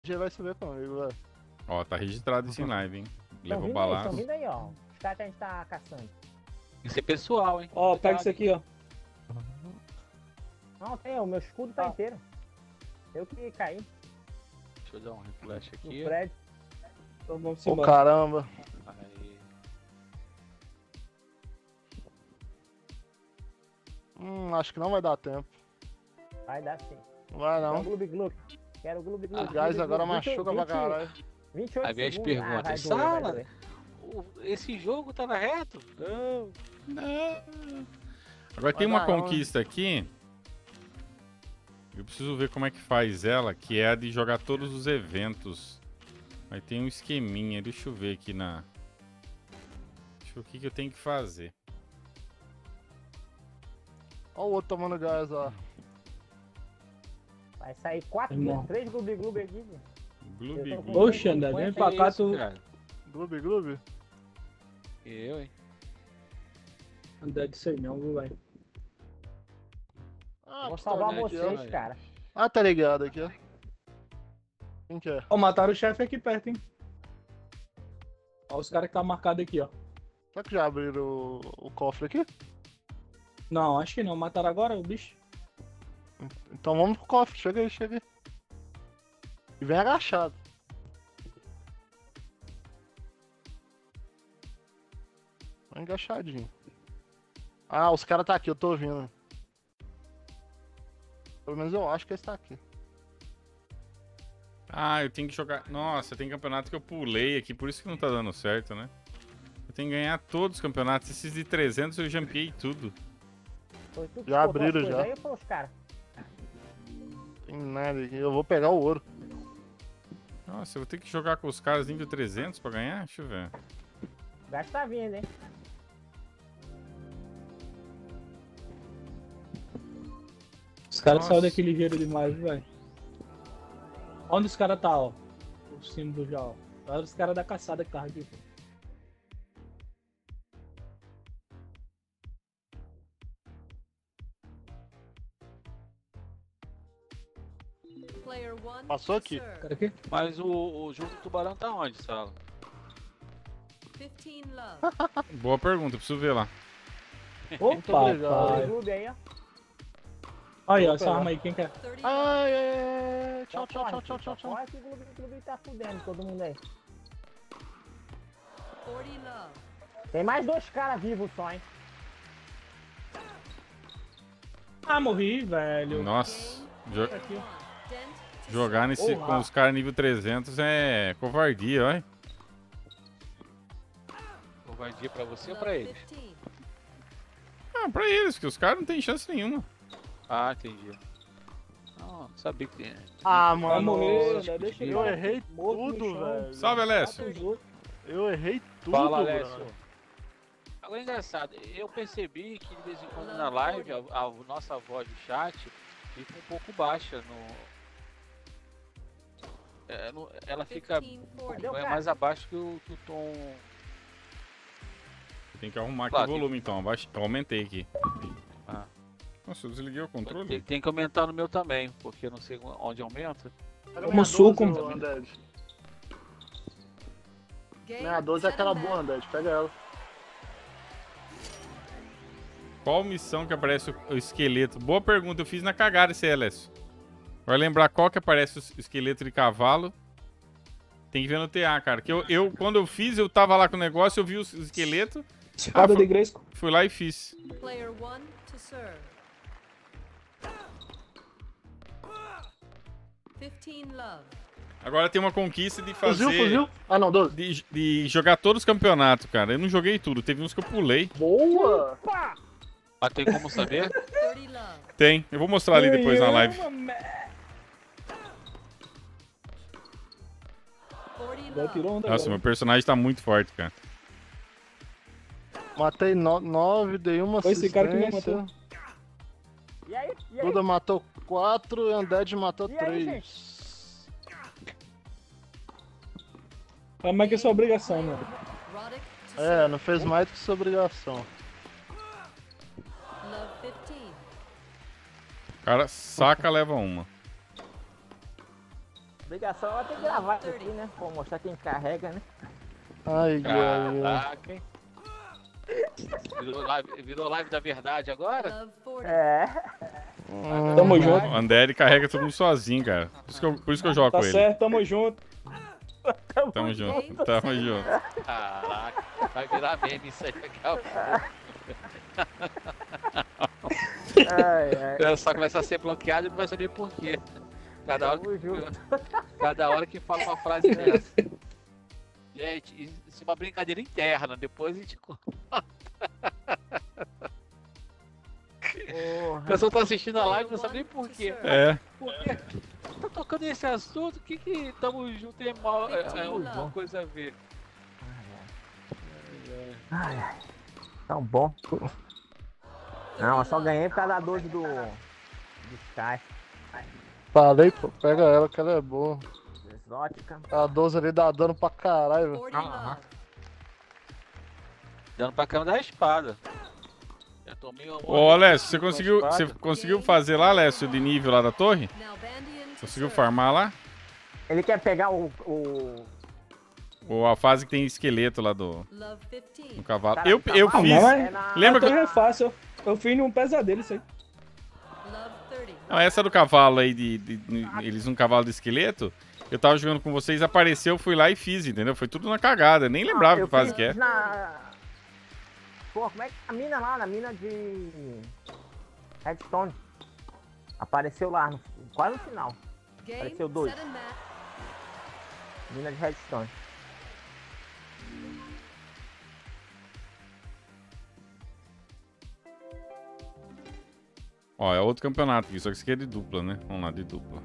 Já vai subir comigo, velho. Ó, tá registrado isso em live, hein? Levou Estão balaço. vindo aí, ó. Os caras que a gente tá caçando. Isso é pessoal, hein? Ó, pega isso aqui, ó. Não, tem, o meu escudo tá inteiro. Eu que caí. Deixa eu dar um reflash No aqui. prédio. Então vamos Ô, embora. caramba. Aí. Acho que não vai dar tempo. Vai dar sim. Não vai Quero o não. Gloob Gloob. Quero o Gloob Gloob. Gás agora machuca pra caralho. 28 Aí vem as segundos. perguntas. vai doer, Sala, vai doer. esse jogo tava reto? Não. Agora tem Vai uma dar onde? conquista aqui. Eu preciso ver como é que faz ela, que é a de jogar todos os eventos. Mas tem um esqueminha, deixa eu ver aqui na... Deixa eu ver o que eu tenho que fazer. Olha o outro tomando gás, ó. Vai sair 4, Irmão. 3 Gloob Gloob aqui. Gente. Glubi, Eu tô com- glubi. Oxe, André, vem pra Que cá, isso, tu. cara? Gloob, gloob. Eu, hein? André disso aí não, viu, velho. Vou que salvar tá aqui, ó. vocês, cara. Ah, tá ligado aqui, ó. Quem que é? Ó, mataram o chefe aqui perto, hein. Ó, os caras que tá marcado aqui, ó. Será que já abriram o cofre aqui? Não, acho que não. Mataram agora o bicho. Então vamos pro cofre. Chega aí, chega aí. E vem agachado. Vem agachadinho. Ah, os caras tá aqui, eu tô ouvindo. Pelo menos eu acho que eles tá aqui. Ah, eu tenho que jogar... Nossa, tem campeonato que eu pulei aqui, por isso que não tá dando certo, né? Eu tenho que ganhar todos os campeonatos. Esses de 300 eu jumpei tudo. Foi tu que Já botou as abriram, coisas já. Aí foi os caras. Tem nada aqui. Eu vou pegar o ouro. Nossa, eu vou ter que jogar com os caras nível 300 pra ganhar? Deixa eu ver. O gasto tá vindo, hein? Os caras Nossa. saíram daqui ligeiro demais, velho. Onde os caras tá, ó? O símbolo já, ó. Olha os caras da caçada que tava aqui, pô. Passou aqui. Cara aqui? Mas o jogo do tubarão tá onde, Sala? Boa pergunta, preciso ver lá. Muito Opa, obrigado. pai. Gloob aí, ó. Aí, ó, Vou essa pegar. arma aí, quem quer? Ai, ai, ai. Tchau, tchau, Corre, tchau, tchau, filho, tchau, tchau. Corre que o Gloob Gloob tá fudendo todo mundo aí. Tem mais 2 caras vivos só, hein? Ah, morri, velho. Nossa, Aqui, ó. jogar nesse, Porra. com os caras nível 300 é covardia, olha. Covardia pra você ou pra eles? Ah, pra eles, que os caras não tem chance nenhuma. Ah, entendi. Não sabia que tinha. Ah, Vai mano. morrer, né? Deixa ele Eu lá. errei Morto no tudo, chão. velho. Salve, Alessio. Mata os outros. Eu errei tudo, Fala, mano. Alessio. Agora é engraçado, eu percebi que de vez em quando na live a nossa voz do chat fica um pouco baixa ela fica mais abaixo que o tom. Tem que arrumar aqui Claro, o volume então, eu aumentei aqui. Ah. Nossa, eu desliguei o controle. Tem que aumentar no meu também, porque eu não sei onde aumenta. Pega Como minha suco. 12, Undead. Minha 12 é aquela boa, Undead. Pega ela. Qual missão que aparece o esqueleto? Boa pergunta, eu fiz na cagada esse aí, Alessio. Vai lembrar qual que aparece o esqueleto de cavalo. Tem que ver no TA, cara. Que quando eu fiz, eu tava lá com o negócio, eu vi o esqueleto, Espada de Gresco. fui lá e fiz. Agora tem uma conquista de fazer... Fuzil? Ah, não, 12. De jogar todos os campeonatos, cara. Eu não joguei tudo, teve uns que eu pulei. Boa! Mas tem como saber? Tem, eu vou mostrar ali depois na live. Tirou onda, Nossa, meu personagem tá muito forte, cara. Matei 9, dei uma Foi esse cara que me assistência. matou. E aí? E aí? Buda matou 4 e Undead matou E aí, 3. É mais que é sua obrigação, mano. É, não fez mais do que sua obrigação. O cara saca, leva uma. Obrigação é ter que gravar isso aqui, né? Pra mostrar quem carrega, né? Ai, ai, ai. Caraca, hein? Virou live da verdade agora? É. Tamo junto. O André ele carrega todo mundo sozinho, cara. Por isso que eu jogo Tá com ele. certo, tamo junto. Tamo junto, tamo junto. Caraca, vai virar meme isso aí daqui a pouco. Só começa a ser bloqueado e não vai saber por quê. Cada hora que fala uma frase dessa. Gente, isso é uma brincadeira interna, depois a gente conta. A pessoa tá assistindo a live e não sabe nem por quê. É. Por quê? Tá tocando nesse assunto, o que tamo junto tem mal, alguma coisa a ver? Ai, tão bom. Não, eu só ganhei por causa da 12 do Sky. Falei, pô, pega ela que ela é boa. Exótica. A 12 ali dá dano pra caralho, velho. Dando pra cama da espada. Já tomei uma Ô, Alessio, você conseguiu fazer lá, Alessio, de nível lá da torre? Conseguiu farmar lá? Ele quer pegar o Ou a fase que tem esqueleto lá do cavalo? Cara, Eu cavalo fiz. é na- Lembra A torre que... é fácil. Eu fiz num pesadelo isso aí. Não, essa do cavalo aí, eles um cavalo de esqueleto, eu tava jogando com vocês, apareceu, fui lá e fiz, entendeu? Foi tudo na cagada, nem lembrava eu que fase fiz que é. Pô, como é que a mina lá, na mina de Redstone. Apareceu lá, quase no final. Apareceu 2. Mina de Redstone. Ó, é outro campeonato aqui, só que esse aqui é de dupla, né? Vamos lá, de dupla.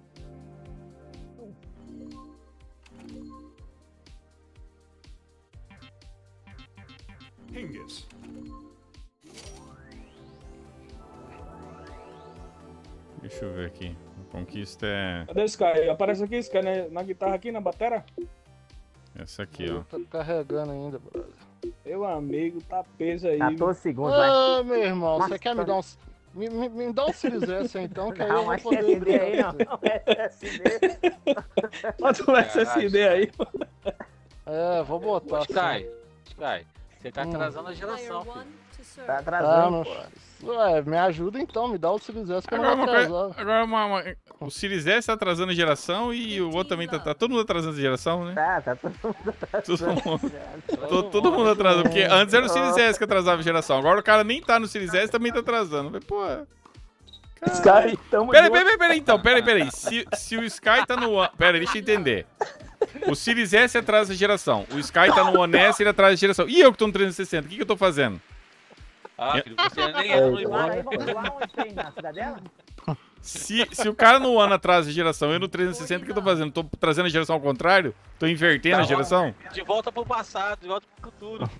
Deixa eu ver aqui. Conquista é Cadê o Sky? Aparece aqui, Sky, né? Na guitarra aqui, na batera. essa aqui, ó. Tá carregando ainda, brother. Meu amigo, tá peso aí. 14 segundos, vai. Ah, meu irmão, Nossa, você quer me dar uns. Me dá um Series S então, que aí eu Não, vou mas poder SSD aí brincar. não. SSD. Bota o SSD aí. É, vou botar. Ô, assim. Sky, você tá atrasando a geração, filho. Tá Ah, atrasando. não. Ué, me ajuda então, me dá o Series S que eu Agora, não uma vou coisa, atrasar. agora o Series S tá atrasando a geração e o outro também tá todo mundo atrasando a geração, né? Tá todo mundo Todo atrasando. mundo atrasando, porque antes era o Series S que atrasava a geração, agora o cara nem tá no Series S e também tá atrasando. Mas, pô... Sky, tamo Peraí, então, peraí. Se o Sky tá no One... Pera, deixa eu entender. O Series S atrasa a geração, o Sky tá no One S e ele atrasa a geração. E eu que tô no 360, o que eu tô fazendo? Ah, filho, você nem entra no Lá, aí, imóvel. vamos lá onde tem, na cidadela? Se o cara no One atrasa a geração, eu no 360, o que eu tô fazendo? Tô trazendo a geração ao contrário? Tô invertendo a geração? De volta pro passado, de volta pro futuro.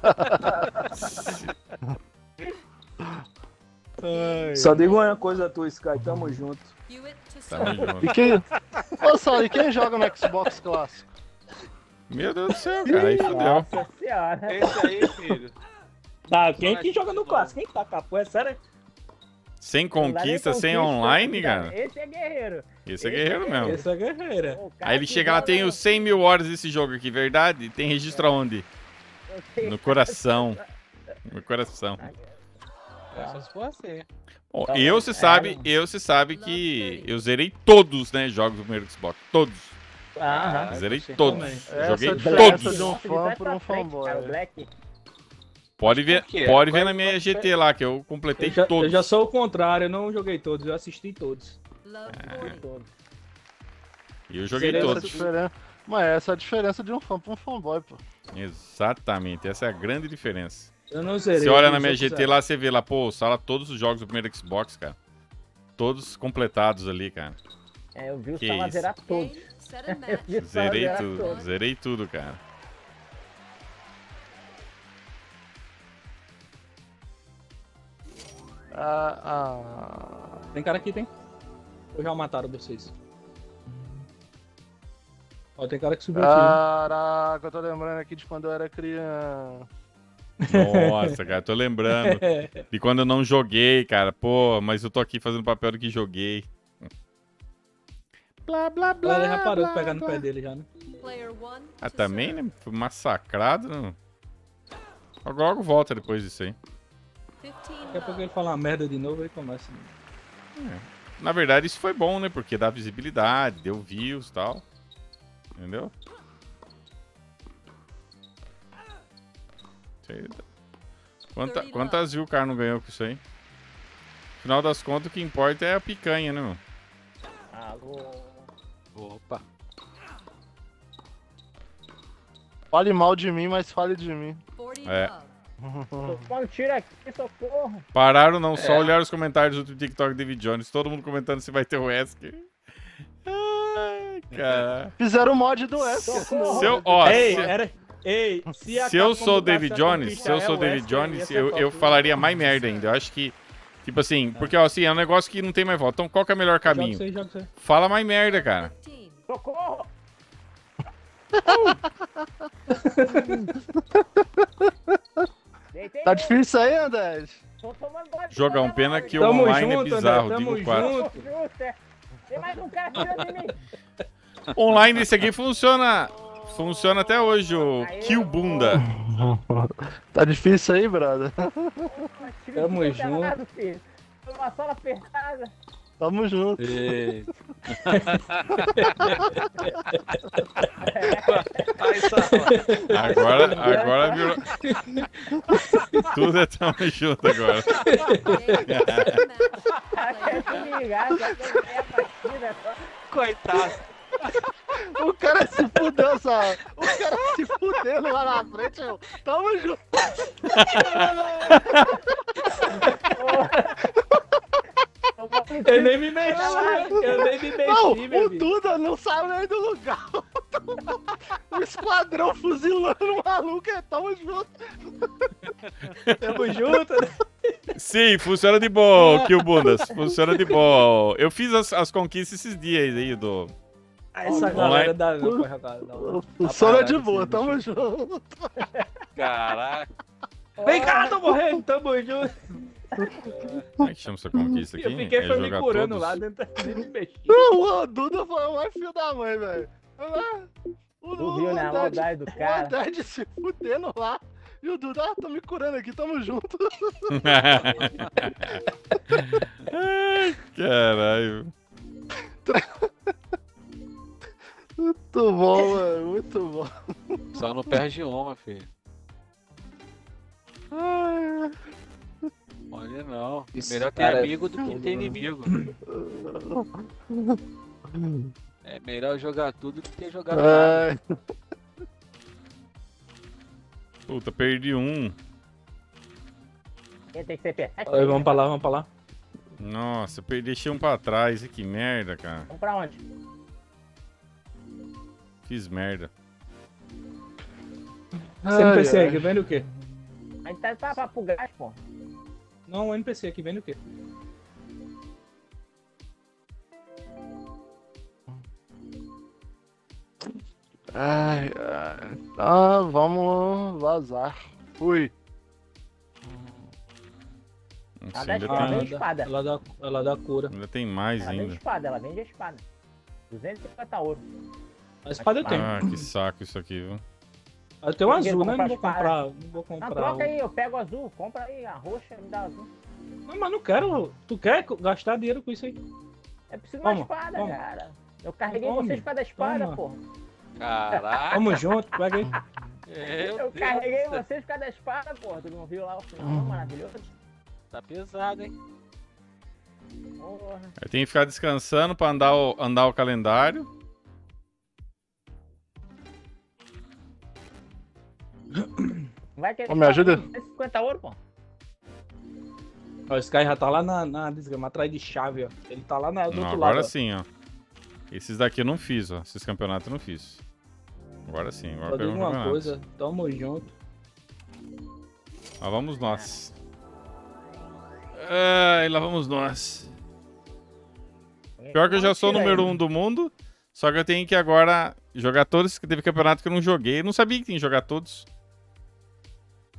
Só digo uma coisa a tu, Sky, tamo junto. Tamo junto. E quem. Ô, Sal, e quem joga no Xbox clássico? Meu Deus do céu, cara, aí fudeu. Nossa senhora. Esse aí, filho. Tá, quem que joga no clássico? Quem tá capô? É sério? Sem conquista, sem online, cara. Esse é guerreiro. Esse é guerreiro mesmo. Essa é guerreira. O cara Aí ele que chega lá, joga tem os 100 mil horas desse jogo aqui, verdade? Tem registro aonde? No coração. No coração. É só se for assim. Bom, Tá eu bom. se sabe que eu zerei todos, né, jogos do primeiro Xbox. Todos. Aham. Zerei você todos. também. Joguei Essa é a diferença todos. de um Nossa, ele fã vai por pra um frente, fanboy. cara, o Black. Pode ver, Por quê? pode ver Agora na minha você- GT lá, que eu completei Eu todos. já sou o contrário, eu não joguei todos, eu assisti todos. E eu joguei Zerei todos. Mas essa é a diferença de um fã pra um fanboy, pô. Exatamente, essa é a grande diferença. Eu não zerei. Você olha eu na minha sou GT zero. lá, você vê lá, pô, sala todos os jogos do primeiro Xbox, cara. Todos completados ali, cara. É, eu vi o Que Sala isso. zerar todos. Eu vi o Sala Zerei zerar tudo, todos. zerei tudo, cara. Tem cara aqui, tem? Ou já mataram vocês? Ó, tem cara que subiu aqui. Caraca, eu tô lembrando aqui de quando eu era criança. Nossa, cara, tô lembrando de quando eu não joguei, cara. Pô, mas eu tô aqui fazendo papel do que joguei. blá, blá, A blá. galera já parou de blá, pegar no blá. pé dele já, né? Ah, também, né? Foi massacrado, né? Logo volta depois disso aí. Daqui a pouco ele fala uma merda de novo e começa. Na verdade, isso foi bom, né? Porque dá visibilidade, deu views e tal. Entendeu? Isso aí dá- Quantas views o cara não ganhou com isso aí? Afinal das contas, o que importa é a picanha, né, meu? Alô. Opa. Fale mal de mim, mas fale de mim. É. Tô tomando tiro aqui, socorro. Pararam não só olhar os comentários do TikTok de David Jones, todo mundo comentando se vai ter o Wesker. Ai, cara. Fizeram o mod do Wesker. Se eu, ó, Ei, se- era. Ei, Se eu sou o David Jones, eu falaria mais merda ainda. Eu acho que, tipo assim, porque ó, assim, é um negócio que não tem mais volta. Então qual que é o melhor caminho? Joga isso aí. Fala mais merda, cara. Socorro. Deitei Tá nele. difícil aí, André? Tô tomando banho. Jogão, pena que o Tamo online junto, é bizarro, André, digo tamo 4. junto. Justo. Tem mais um cara tirando de mim. Online esse aqui funciona até hoje, o Kill Bunda. Tá difícil aí, brother? Tamo Tiro junto. lado, filho. Uma sola apertada. Tamo junto. Eita. Aí, Sala. Agora virou. Tudo é tamo junto agora. Quer se ligar, já que é a partida só. Coitado. O cara se fudeu, sabe? O cara se fudendo lá na frente, eu. Tamo junto. Eu nem me mexi, eu nem me Não, mexi, meu o amigo. Duda não saiu nem do lugar. O esquadrão fuzilando o maluco, tamo junto. Tamo junto, né? Sim, funciona de boa, Kill Bundas. Funciona de boa. Eu fiz as conquistas esses dias aí do. Essa Online. galera dá não pra jogar. Não. Funciona de boa, tamo junto. Caraca. Vem cá, tô morrendo, tamo junto. Como é que chama essa conquista aqui? Eu fiquei foi me jogar curando todos? lá dentro nem me mexi. O Duda foi o mais filho da mãe, velho. Tu viu, né? A maldade do O cara. Haddad se fudendo lá. E o Duda, tô me curando aqui, tamo junto. Ai, caralho. Muito bom, mano, muito bom. Só não perde uma, filho. Ai, Olha não. Esse Melhor ter cara é amigo do que ter inimigo. É melhor jogar tudo do que ter jogado nada. ai. Puta, perdi um. Quem tem que ser perfeito? Aí, vamos pra lá, vamos pra lá. Nossa, deixei um pra trás. Que merda, cara. Vamos pra onde? Fiz merda. Esse NPC aí, que vende o quê? A gente tá pra pro gás, pô. Não, o NPC aqui vende o quê? Ai, ai. Ah, vamos vazar. Fui. Não Ela sei, dá ainda, ela tem, vende espada. Ela dá cura. ainda tem mais Ela vende ainda. espada, ela vende a espada. 250 ouro. A espada eu tenho. Ah, que saco isso aqui, viu? Eu tenho um Ninguém azul, né? compra Não vou espada. comprar. Não vou Não, comprar. troca aí, eu pego azul. Compra aí a roxa e me dá azul. Não, mas não quero. Tu quer gastar dinheiro com isso aí? É preciso uma Toma, espada, toma. cara. Eu carreguei Toma, vocês pra dar espada, toma. porra. Caraca. Tamo junto, pega aí. Meu Eu Deus carreguei do céu. vocês por causa da espada, porra. Tu não viu lá o final? Maravilhoso. Tá pesado, hein? Porra. Aí tem que ficar descansando pra andar o calendário. Vai querer Ô, me ajuda? 150 ouro, pô. Ó, esse cara já tá lá na desgrama, atrás de chave, ó. Ele tá lá do Não, outro agora lado. sim, ó. Esses daqui eu não fiz, ó. Esses campeonatos eu não fiz. Agora sim, agora Só pegou digo um uma campeonato. coisa, tamo junto. Lá vamos nós. Ai, lá vamos nós. Pior que eu já sou o número 1 do mundo, só que eu tenho que agora jogar todos, que teve campeonato que eu não joguei. Eu não sabia que tinha que jogar todos.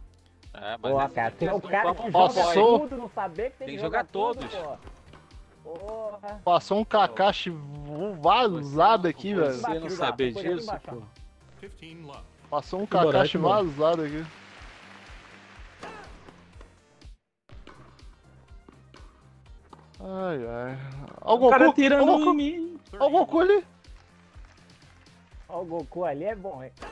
É, mas Pô, esse- cara, tu é o esse- cara que Ó, joga sou- tudo, não saber que tem que jogar jogar tudo, todos. pô. Porra. Passou um Kakashi vazado aqui, velho. Você não saber Depois aqui disso, embaixo, ó. pô. 15 love. Passou um Bora, Kakashi bora. vazado aqui. Ai, ai. Ó o O Goku, cara ó o tirando em Goku, mim. ó o Goku ali. Ó, o Goku ali é bom, hein?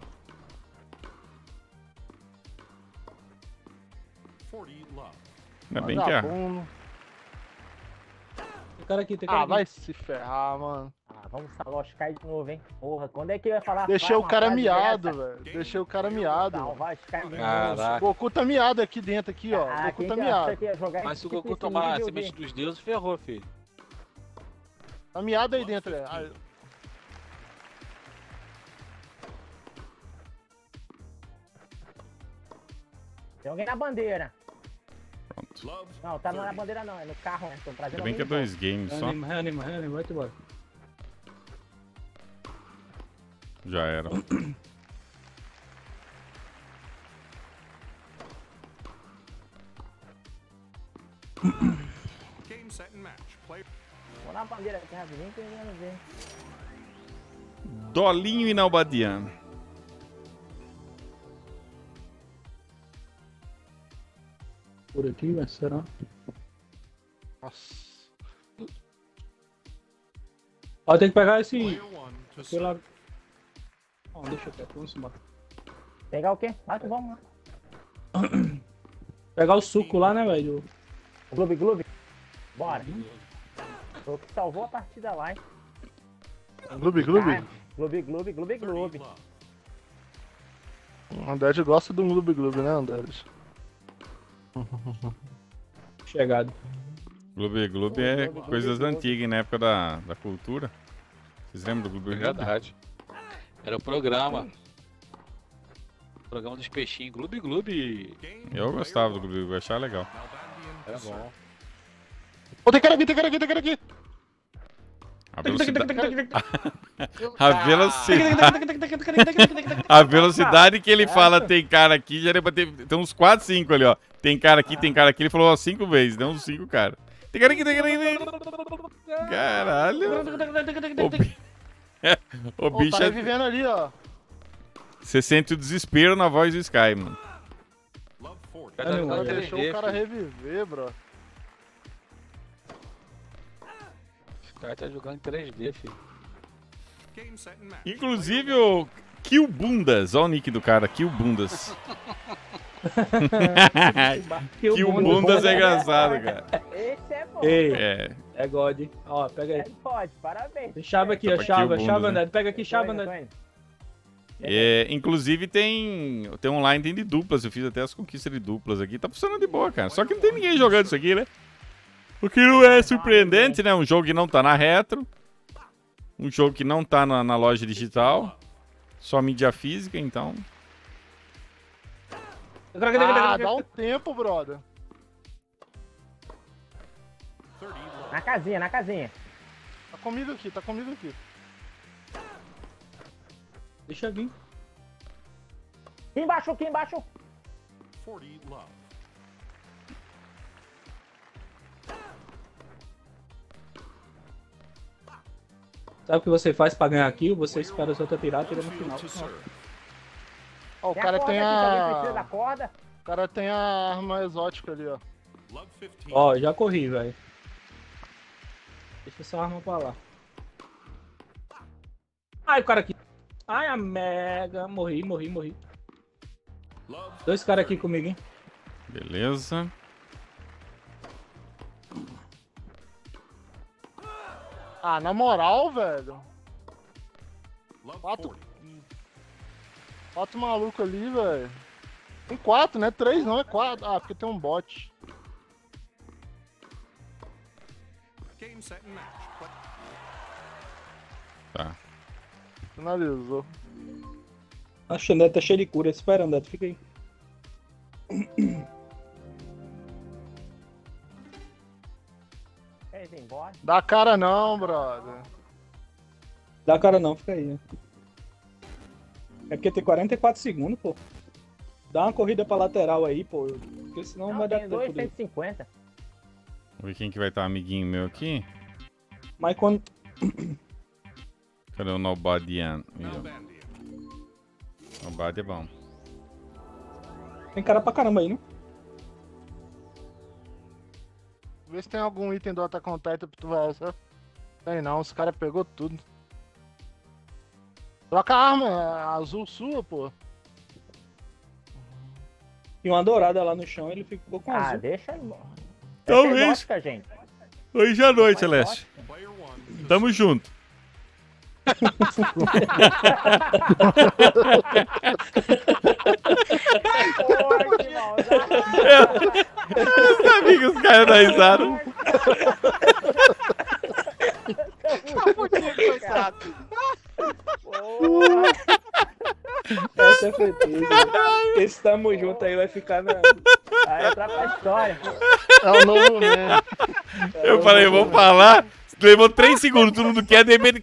40 love. Ainda bem que é. Vagabundo. O cara aqui, tem cara Ah, aqui. vai se ferrar, mano. Ah, vamos salvar o Sky de novo, hein? Porra, quando é que vai falar? Deixei o uma cara frase miado, dessa? velho. Deixei o cara miado. Salvar o Sky de novo. Caraca. O Goku tá miado aqui dentro, aqui, ó. O Ah, Goku quem tá que miado. acha que ia jogar Mas se o esse Goku tomar a nível semente de- dos deuses, ferrou, filho. Tá miado aí dentro, velho. Ah, Tem alguém na bandeira. Pronto. Love Não, tá não é na bandeira não, é no carro, né? Tô trazendo Ainda bem que é alguém de 2 games só. Reanima, vai-te embora. Já era. game set and match. Player volta. Vou na bandeira aqui rapidinho que eu quero ver. Dolinho e Nalbadian. Por aqui, vai, será? Nossa. Ó, tem que pegar esse... player 1 to Sei lá... Ó, deixa quieto, vamos embora. Pegar o quê? Vai que vamos lá. Pegar o suco lá, né, velho? Gloob Gloob. Bora. Foi o que salvou a partida lá, hein? Gloob, Gloob. Ah, Gloob Gloob, Gloob 30 Gloob. love. O Andred gosta do Gloob Gloob, né, Andred? Chegado. Gloob Gloob é Gloob coisas Gloob. antigas, na época da cultura. Vocês lembram do Gloob Gloob? Verdade. Era o programa. O programa dos peixinhos. Gloob Gloob. Game Eu gostava do Gloob Gloob, eu achava legal. Nalbandian Era to serve. bom. Ô, tem cara aqui, tem cara aqui, tem cara aqui. A velocidade, a velocidade, a velocidade que ele fala tem cara aqui, já era pra ter tem uns 4, 5 ali, ó. Tem cara aqui, ele falou 5 vezes, deu uns 5 cara. Tem cara aqui, tem cara aqui. Caralho. O Ô, bicho, tá revivendo ali, ó. você sente o desespero na voz do Sky, mano. Love 40. Cara, tá Não, jogando olha, Deixou 3D, o cara filho. reviver, bro. O cara tá jogando em 3D, filho. Game set and match. Inclusive o Kill Bundas, ó o nick do cara, Kill Bundas. Kill Bundas é engraçado, cara. Esse é bom. Ei, É, é God. Ó, pega aí. É, pode, parabéns. Tem chave aqui, ó, Tá chave, aqui o chave, bônus, né? André. Pega aqui, chave, Tô indo, André. tô indo. inclusive tem online, tem de duplas, eu fiz até as conquistas de duplas aqui, tá funcionando de boa, cara. Só que não tem ninguém jogando isso aqui, né? O que não é surpreendente, né? Um jogo que não tá na retro, um jogo que não tá na loja digital, só mídia física, então... Ah, dá um tempo, brother. 30 love. Na casinha, na casinha. Tá comigo aqui, tá comigo aqui. Deixa eu vir. Aqui embaixo, aqui embaixo. 40 love. Sabe o que você faz pra ganhar kill? Você espera os outros atirar, tira no final. To serve. Ó, o Tem cara a corda tem aqui, se alguém precisa da a... corda. O cara tem a arma exótica ali, ó. Love 15. Ó, já corri, velho. Deixa essa arma pra lá. Ai, o cara aqui. Ai, a mega. Morri. Love 2 caras aqui comigo, hein? Beleza. Ah, na moral, velho. Love 4 40. 4 malucos ali, velho. Tem 4, né? 3 não, é 4. Ah, porque tem um bot. Game set and match. Play Tá. Finalizou. Acho que o Neto tá cheio de cura. Espera, Neto, fica aí. Quer ir embora? Dá cara não, brother. Dá cara não, fica aí. Né? É porque tem 44 segundos, pô. Dá uma corrida pra lateral aí, pô. Porque senão não Não, vai dar tem tempo dois de... 150. Vamos ver quem que vai estar amiguinho meu aqui. Mas quando. Cadê o Nobodian? Albandia. Nobody é bom. Tem cara pra caramba aí, né? Vê se tem algum item do Attack on Titan pra tu vai essa. Tem não, os caras pegou tudo. Troca a arma, é azul sua, pô. E uma dourada lá no chão, ele ficou com Ah, azul. deixa ele. Talvez. É exótica, gente. Hoje à noite, Celeste. Player 1 to Tamo junto. Porra, que maldade. Eu sabia que os caras da risada. Coitado. Porra. Essa é certeza. Esse tamo junto aí vai ficar na. Vai entrar pra história. É o novo mesmo. Eu falei, vou falar. Levou 3 segundos, todo mundo quer, de repente.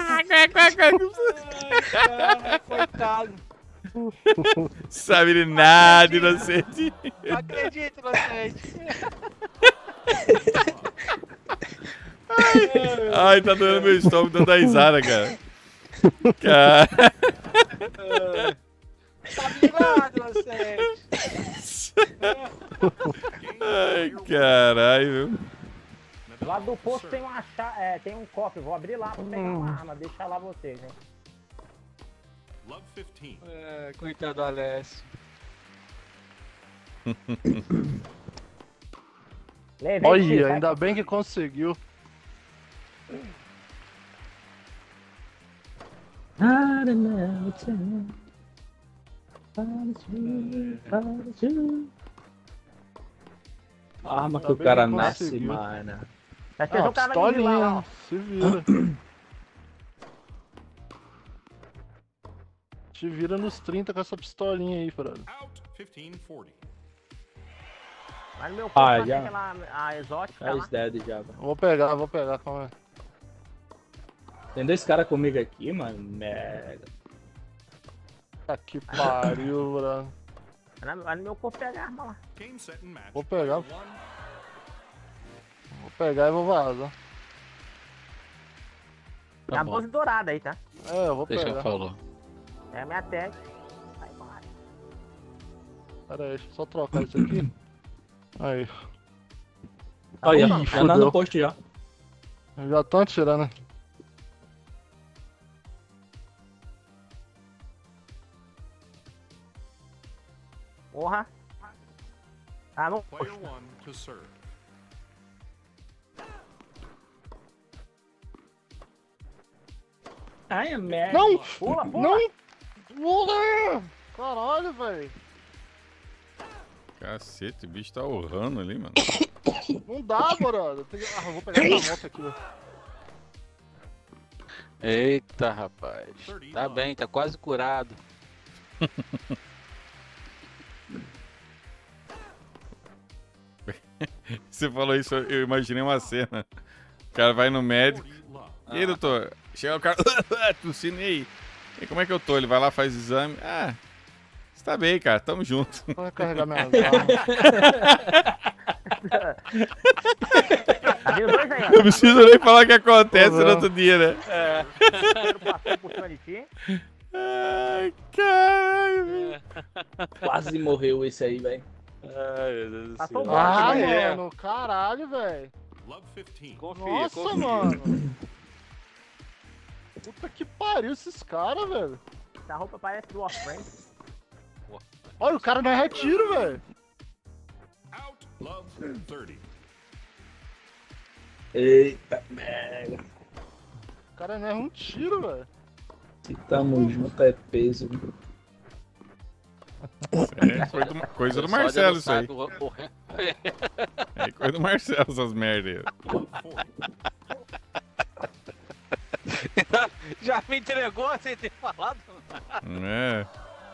Ai, coitado. Sabe de nada, inocente. Não acredito, inocente. Ai, tá doendo meu estômago, dando a risada, cara. Cara. Tá virado, inocente. Ai, caralho, viu? Do lado do posto tem tem um cofre. Vou abrir lá pra pegar uma arma. Deixa lá vocês, hein? Love 15. É, coitado do Alessio. Levei Olha, vocês, ainda bem que conseguiu. A arma que Tá o bem cara que nasce, conseguiu. mano. Acho que eles Ah, vão cavar de lá, ó. pistolinha, se vira. Te vira nos 30 com essa pistolinha aí, brother. Out 1540. Mas no meu Ah, corpo já. tem aquela a exótica É lá. os dead já, velho. Vou pegar, calma aí. Tem 2 caras comigo aqui, mano. Merda. Tá que pariu, brother. Mas no meu corpo pega a arma lá. Game set and match. Vou pegar. Player 1. Vou pegar e vou vazar. Tem a 12 dourada aí, tá? É, eu vou Deixa eu pegar. falar. É a minha tag. Vai embora. Pera aí, deixa eu só trocar isso aqui. Aí. Olha, Ih, já anda fudeu. no posto já. Já estão atirando, né? Porra. Ah, não. Player 1 to serve. Ai, é merda. Não! Pula, pula. Não! Pula! Caralho, velho. Cacete, o bicho tá urrando ali, mano. Não dá, brother. Eu vou pegar essa moto aqui, velho. Eita, rapaz. Tá bem, tá quase curado. Você falou isso, eu imaginei uma cena. O cara vai no médico. 40 love. E aí, doutor? Chega o cara. Tossindo, e aí? E como é que eu tô? Ele vai lá, faz exame. Ah, você tá bem, cara. Tamo junto. Vou carregar minhas armas. Tá vindo dois aí, ó. Não preciso nem falar o que acontece Tô no vendo. outro dia, né? Primeiro passou por cima de ti. Ai, caralho, velho. Quase morreu esse aí, velho. Ai, meu Deus do Passou céu. o Ah, bonde, né? mano. Caralho, velho. Love 15. Confia, Nossa, confia. mano. Puta que pariu esses caras, velho. Essa roupa parece do Warframe. Olha, o cara não é retiro, velho. Out love 30. Eita merda. O cara não erra um tiro, velho. Se tamo junto é peso. É coisa do Marcelo isso aí. É coisa do Marcelo, essas merdas aí. Love 40. Já me entregou sem ter falado? É.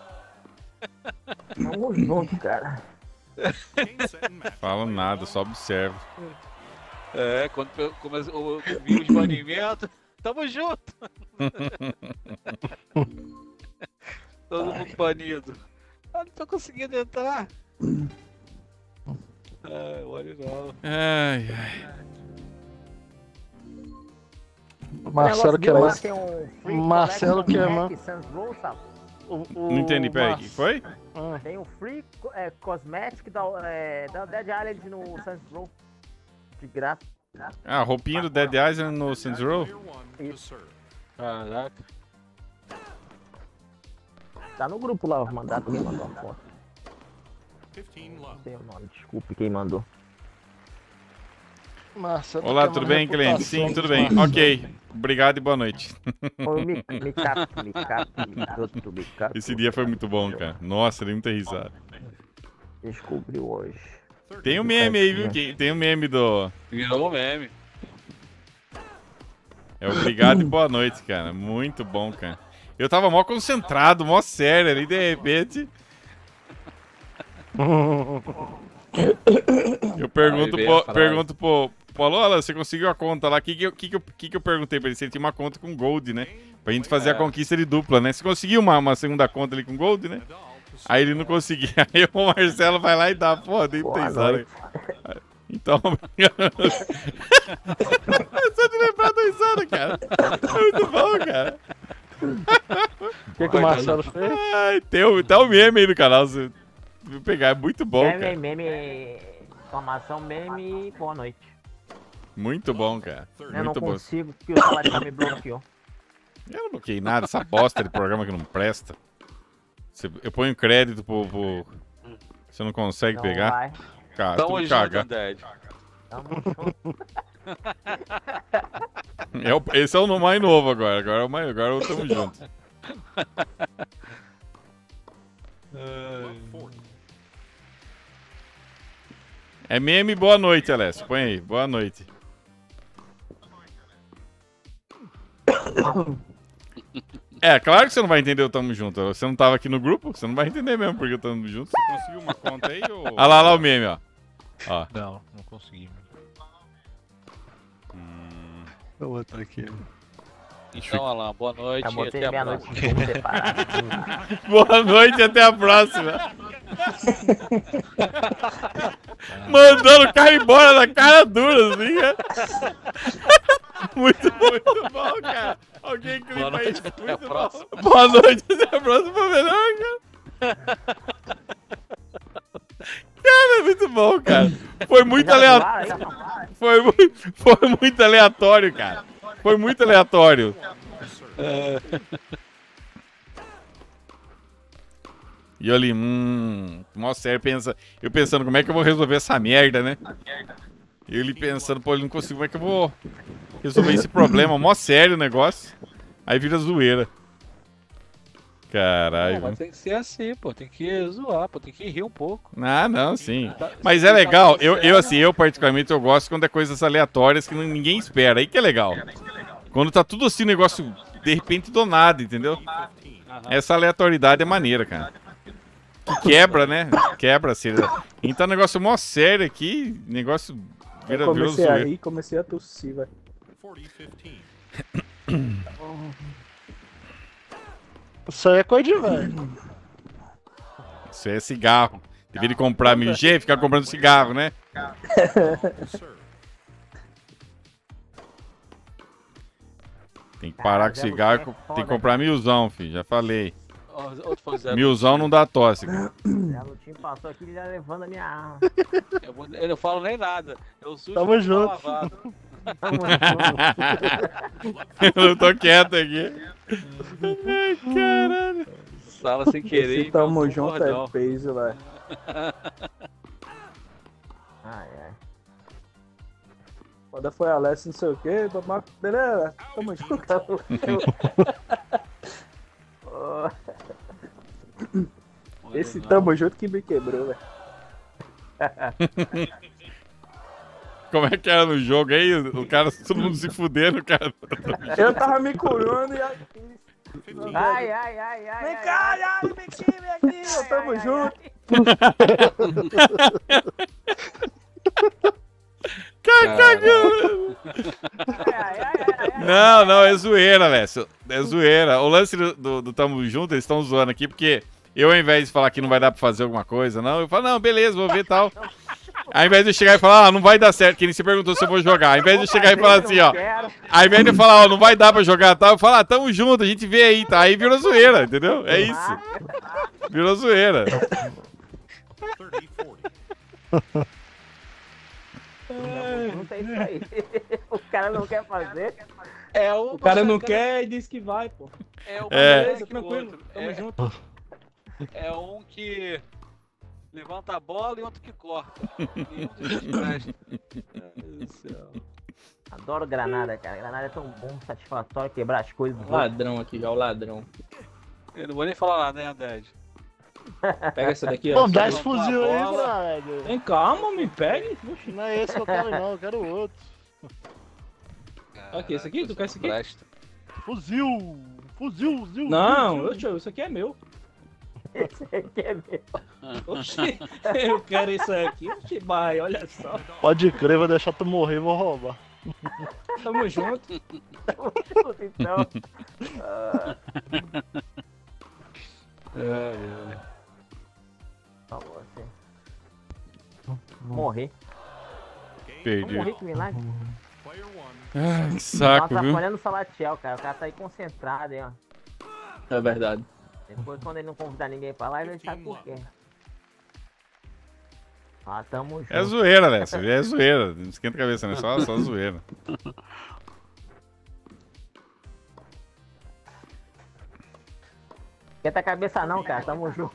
Tamo junto, cara. Game set and match. Falo nada, só observo. É, quando começou o vírus de banimento, tamo junto. Todo mundo banido. Ah, não tô conseguindo entrar. Olha não. Ai, ai. Marcelo quer Negócio mais. de lá tem um Free Marcelo Collection quer Mac Sans Row, sabe? Não entendi, peraí, o que foi? Tem um Free Cosmetic da Dead Island no Sans Row. De graça. Ah, roupinha do Dead Island no Saints Row? Player 1 to serve. Caraca. Tá no grupo lá, vou mandar quem mandou a foto. 15 Não love. sei o nome, desculpe quem mandou. Marcelo Olá, quer tudo uma bem, cliente? reputação Sim, tudo dos bem. Marcelo. Ok. Obrigado e boa noite. Foi o Micato. Esse dia foi muito bom, cara. Nossa, dei muita risada. Descobriu hoje. Tem um meme aí, viu? Tem um meme do... Virou um meme. É obrigado e boa noite, cara. Muito bom, cara. Eu tava mó concentrado, mó sério ali, de repente... Eu pergunto pro Lola, você conseguiu a conta lá? O que eu perguntei pra ele? Se ele tinha uma conta com Gold, né? Pra gente fazer a conquista de dupla, né? Você conseguiu uma segunda conta ali com Gold, né? Nadal to serve. Aí ele não conseguia. Aí o Marcelo vai lá e dá, pô, dei muita Boa risada. noite. Então, é só de lembrar da risada, cara. É muito bom, cara. O que o Marcelo fez? Ai, tá o meme aí no canal. Você vai pegar, é muito bom, cara. Meme, informação, meme, boa noite. Muito bom, cara. Eu não Muito bom. consigo porque o salário me bloqueou. Eu não bloqueei nada, essa bosta de programa que não presta. Eu ponho crédito pro... Você não consegue Não pegar? vai. Cara, Tamo tudo junto, caga. Dead. Tamo junto. Esse é o mais novo agora. Agora eu tamo junto. Love 40. É meme, boa noite, Alessio. Põe aí, boa noite. É, claro que você não vai entender o Tamo Junto. Você não tava aqui no grupo, você não vai entender mesmo porque eu Tamo Junto. Você conseguiu uma conta aí ou... Ah lá o meme, ó. Ó. Não consegui. Eu vou botar aqui. Então, Alan, boa noite Já e botei até a meia-noite próxima. de separado. Boa noite e até a próxima. Mandando o cara embora na cara dura, assim, cara. Muito bom, cara. Alguém clipa Boa noite, isso. até a Muito bom. próxima. Boa noite, até a próxima. Foi melhor, cara. Cara, é muito bom, cara. Foi muito aleatório. Foi muito aleatório, cara. Foi muito aleatório. E eu ali, mó sério, eu pensando como é que eu vou resolver essa merda, né? E ele pensando, pô, ele não conseguiu, como é que eu vou resolver esse problema? Mó sério o negócio. Aí vira zoeira. Caralho. Mas tem que ser assim, pô. Tem que zoar, pô. Tem que rir um pouco. Ah, não, sim. Mas é legal, eu particularmente, eu gosto quando é coisas aleatórias que ninguém espera. Aí que é legal. Quando tá tudo assim, negócio, de repente, do nada, entendeu? Essa aleatoriedade é maneira, cara. Que quebra, né? Quebra, assim. Então, negócio mó sério aqui, negócio virou Comecei a zoeira. rir, comecei a tossir, velho. 40-15. Isso aí é coisa de velho. Isso é cigarro. Devia de comprar 1000G e ficar comprando cigarro, né? To serve. Tem que parar com cigarro, tem que comprar 1000zão, filho. Já falei. Outro foi 1000zão não dá tosse, cara. Já no time passou aqui, ele já levando a minha arma. Eu não falo nem nada. Eu sujo Tamo com junto. lavado. Eu não tô quieto aqui. Ai, caralho. Sala sem querer. Esse tamo inventou um junto bordão. é peso, velho. Ai, ai. Quando foi Alessio, não sei o quê, mas beleza, tamo junto. Esse tamo junto que me quebrou, velho. Como é que era no jogo aí? O cara, todo mundo se fudendo, cara. Eu tava me curando e aqui. Ai, ai, ai, ai. Vem ai, cá, ai. ai, vem aqui, eu tamo ai, junto. Cagando. Ai, ai, ai, ai. Não, é zoeira, Alessio. É zoeira. O lance do Tamo Junto, eles estão zoando aqui, porque eu, ao invés de falar que não vai dar pra fazer alguma coisa, não, eu falo, não, beleza, vou ver tal. Ao invés de eu chegar e falar, não vai dar certo, que nem você perguntou se eu vou jogar. Ao invés de eu chegar e falar assim, ó. Ao invés de eu falar, não vai dar pra jogar, tá? Eu falo, tamo junto, a gente vê aí, tá? Aí virou zoeira, entendeu? É isso. Virou zoeira. 30-40. Não tem isso aí. O cara não quer fazer. O cara não quer e diz que vai, pô. É o Beleza, que o tranquilo. outro. Tamo junto. É um que levanta a bola e outro que corta. Nenhum dos dois presta. Meu Deus do céu. Adoro granada, cara. Granada é tão bom, satisfatório, quebrar as coisas. Ladrão aqui já, o ladrão. Eu não vou nem falar nada, né, André? Pega essa daqui, ó. Pô, dá esse Levantou a fuzil aí, bola. brother. Tem calma, me pegue. Oxi. Não é esse que eu quero, não. Eu quero o outro. Aqui, esse aqui? Tu quer esse aqui? Presta. Fuzil. Fuzil. Não, fuzil. oxe, isso aqui é meu. Esse aqui é meu. Oxi, eu quero isso aqui. Oxi, vai, olha só. Pode crer, vou deixar tu morrer e vou roubar. Tamo junto. Então. Por favor, assim. Morrer. Perdi. Morrer, que milagre. Player 1. Ai, que Nossa, saco, tá viu? olhando o Salatiel, cara. O cara tá aí concentrado, hein, ó. É verdade. Depois, quando ele não convidar ninguém pra live, ele sabe por quê. Ah, tamo junto. É zoeira, Lécio. É zoeira. Não esquenta a cabeça, né? Só zoeira. Esquenta a cabeça não, cara. Tamo junto.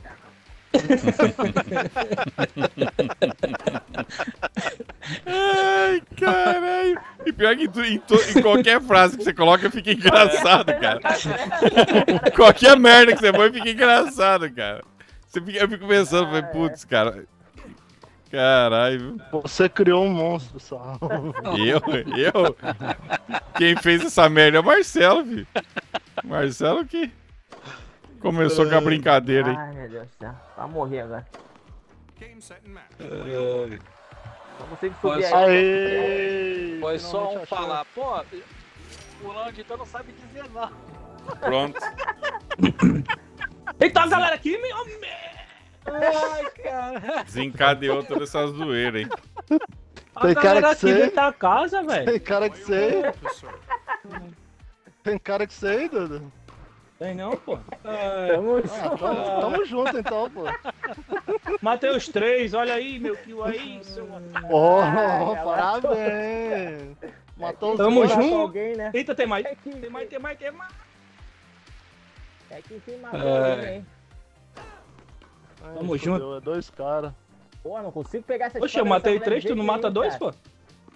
Ai, caralho. E pior que em qualquer frase que você coloca, fica engraçado, cara. Qualquer merda que você põe, fica engraçado, cara. Eu fico pensando, falei, putz, cara. Caralho. Você criou um monstro, só. Eu? Quem fez essa merda é o Marcelo, filho. Marcelo que começou com a brincadeira, hein? Ai, meu Deus do céu. Vai morrer agora. Game, set, and match. Não consigo Foi subir só- aí. Aê! Foi só um Finalmente achou. falar, pô, fulano de então não sabe dizer não. Pronto. Eita, a galera aqui, meu. Ai, cara. Desencadeou toda essa zoeira, hein? A Tem cara galera que aqui sei. dentro da casa, velho. Tem cara que sei. To serve. Tem cara que sei, Dudu. Tem não, pô. Tamo junto então, pô. Matei os 3, olha aí, meu kill aí, seu otário. Oh, parabéns. Matou os Tamo dois. junto. Alguém, né? Eita, tem mais. É que- Tem mais, tem mais, tem mais. É que quem matou alguém, hein? Ai, Tamo fudeu, junto. É dois caras. Pô, não consigo pegar essa Oxe, eu espada matei dessa 3, tu não mulher mata de 2, jeito pô?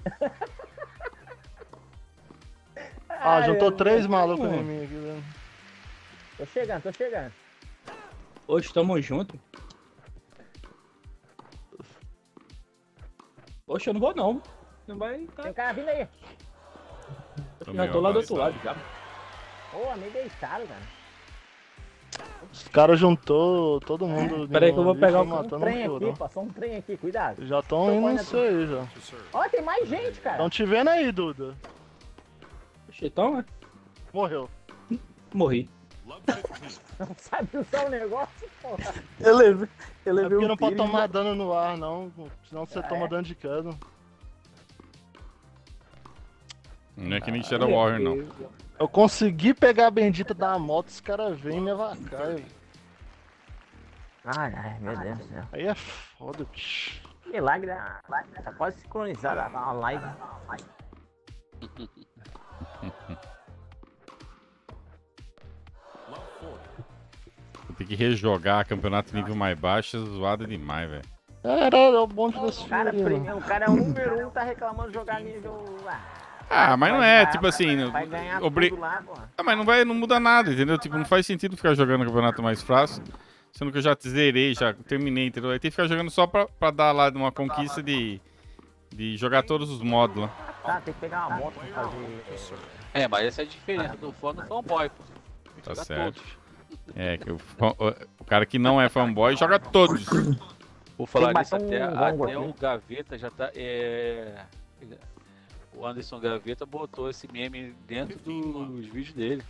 Ah, juntou Ai, três meu malucos Deus. em mim aqui, velho. Tô chegando, tô chegando. Hoje tamo junto. Oxe, eu não vou não. Não vai. Tá. Tem um cara vindo aí. Já tô lá do outro lado já. Pô, meio deitado, cara. Os caras juntou todo mundo. Pera aí que eu vou pegar o matando Um trem um aqui, por um. passou um trem aqui, cuidado. Já estão indo nisso aí, já. To serve. Ó, tem mais gente, cara. Estão te vendo aí, Duda. Oxe, então, né? Morreu. Morri. Love 15. Não sabe usar o negócio, porra. Eu levei É porque não pode tiro, tomar dano no ar, não. Senão você Ah, toma é? dano de queda. Não é que nem Shadow Warrior, não. Eu consegui pegar a bendita da moto, os caras vêm e me avacaiam. Ai, ai, meu Deus do céu. Aí é foda, bicho. Milagre, tá quase sincronizada a live. Love 40. Tem que rejogar campeonato nível mais baixo, é zoado demais, velho. Era o bonde desse Cara, filme. primeiro, o cara é o número 1, tá reclamando de jogar nível. Ah, mas não vai é, ganhar, tipo assim. Vai ganhar obri- tudo lá, porra. Ah, mas não muda nada, entendeu? Tipo, não faz sentido ficar jogando campeonato mais fácil, sendo que eu já zerei, já terminei, entendeu? Aí tem que ficar jogando só pra dar lá uma conquista de jogar todos os modos lá. Tá, tem que pegar uma moto pra To fazer. serve. É, mas essa é a diferença do fã do fanboy, pô. Tá Joga certo. todos. É, que o cara que não é fanboy joga todos. Por falar Tem que nisso, bater até, um gongo até aqui. o Gaveta já tá. O Anderson Gaveta botou esse meme dentro dos vídeos dele.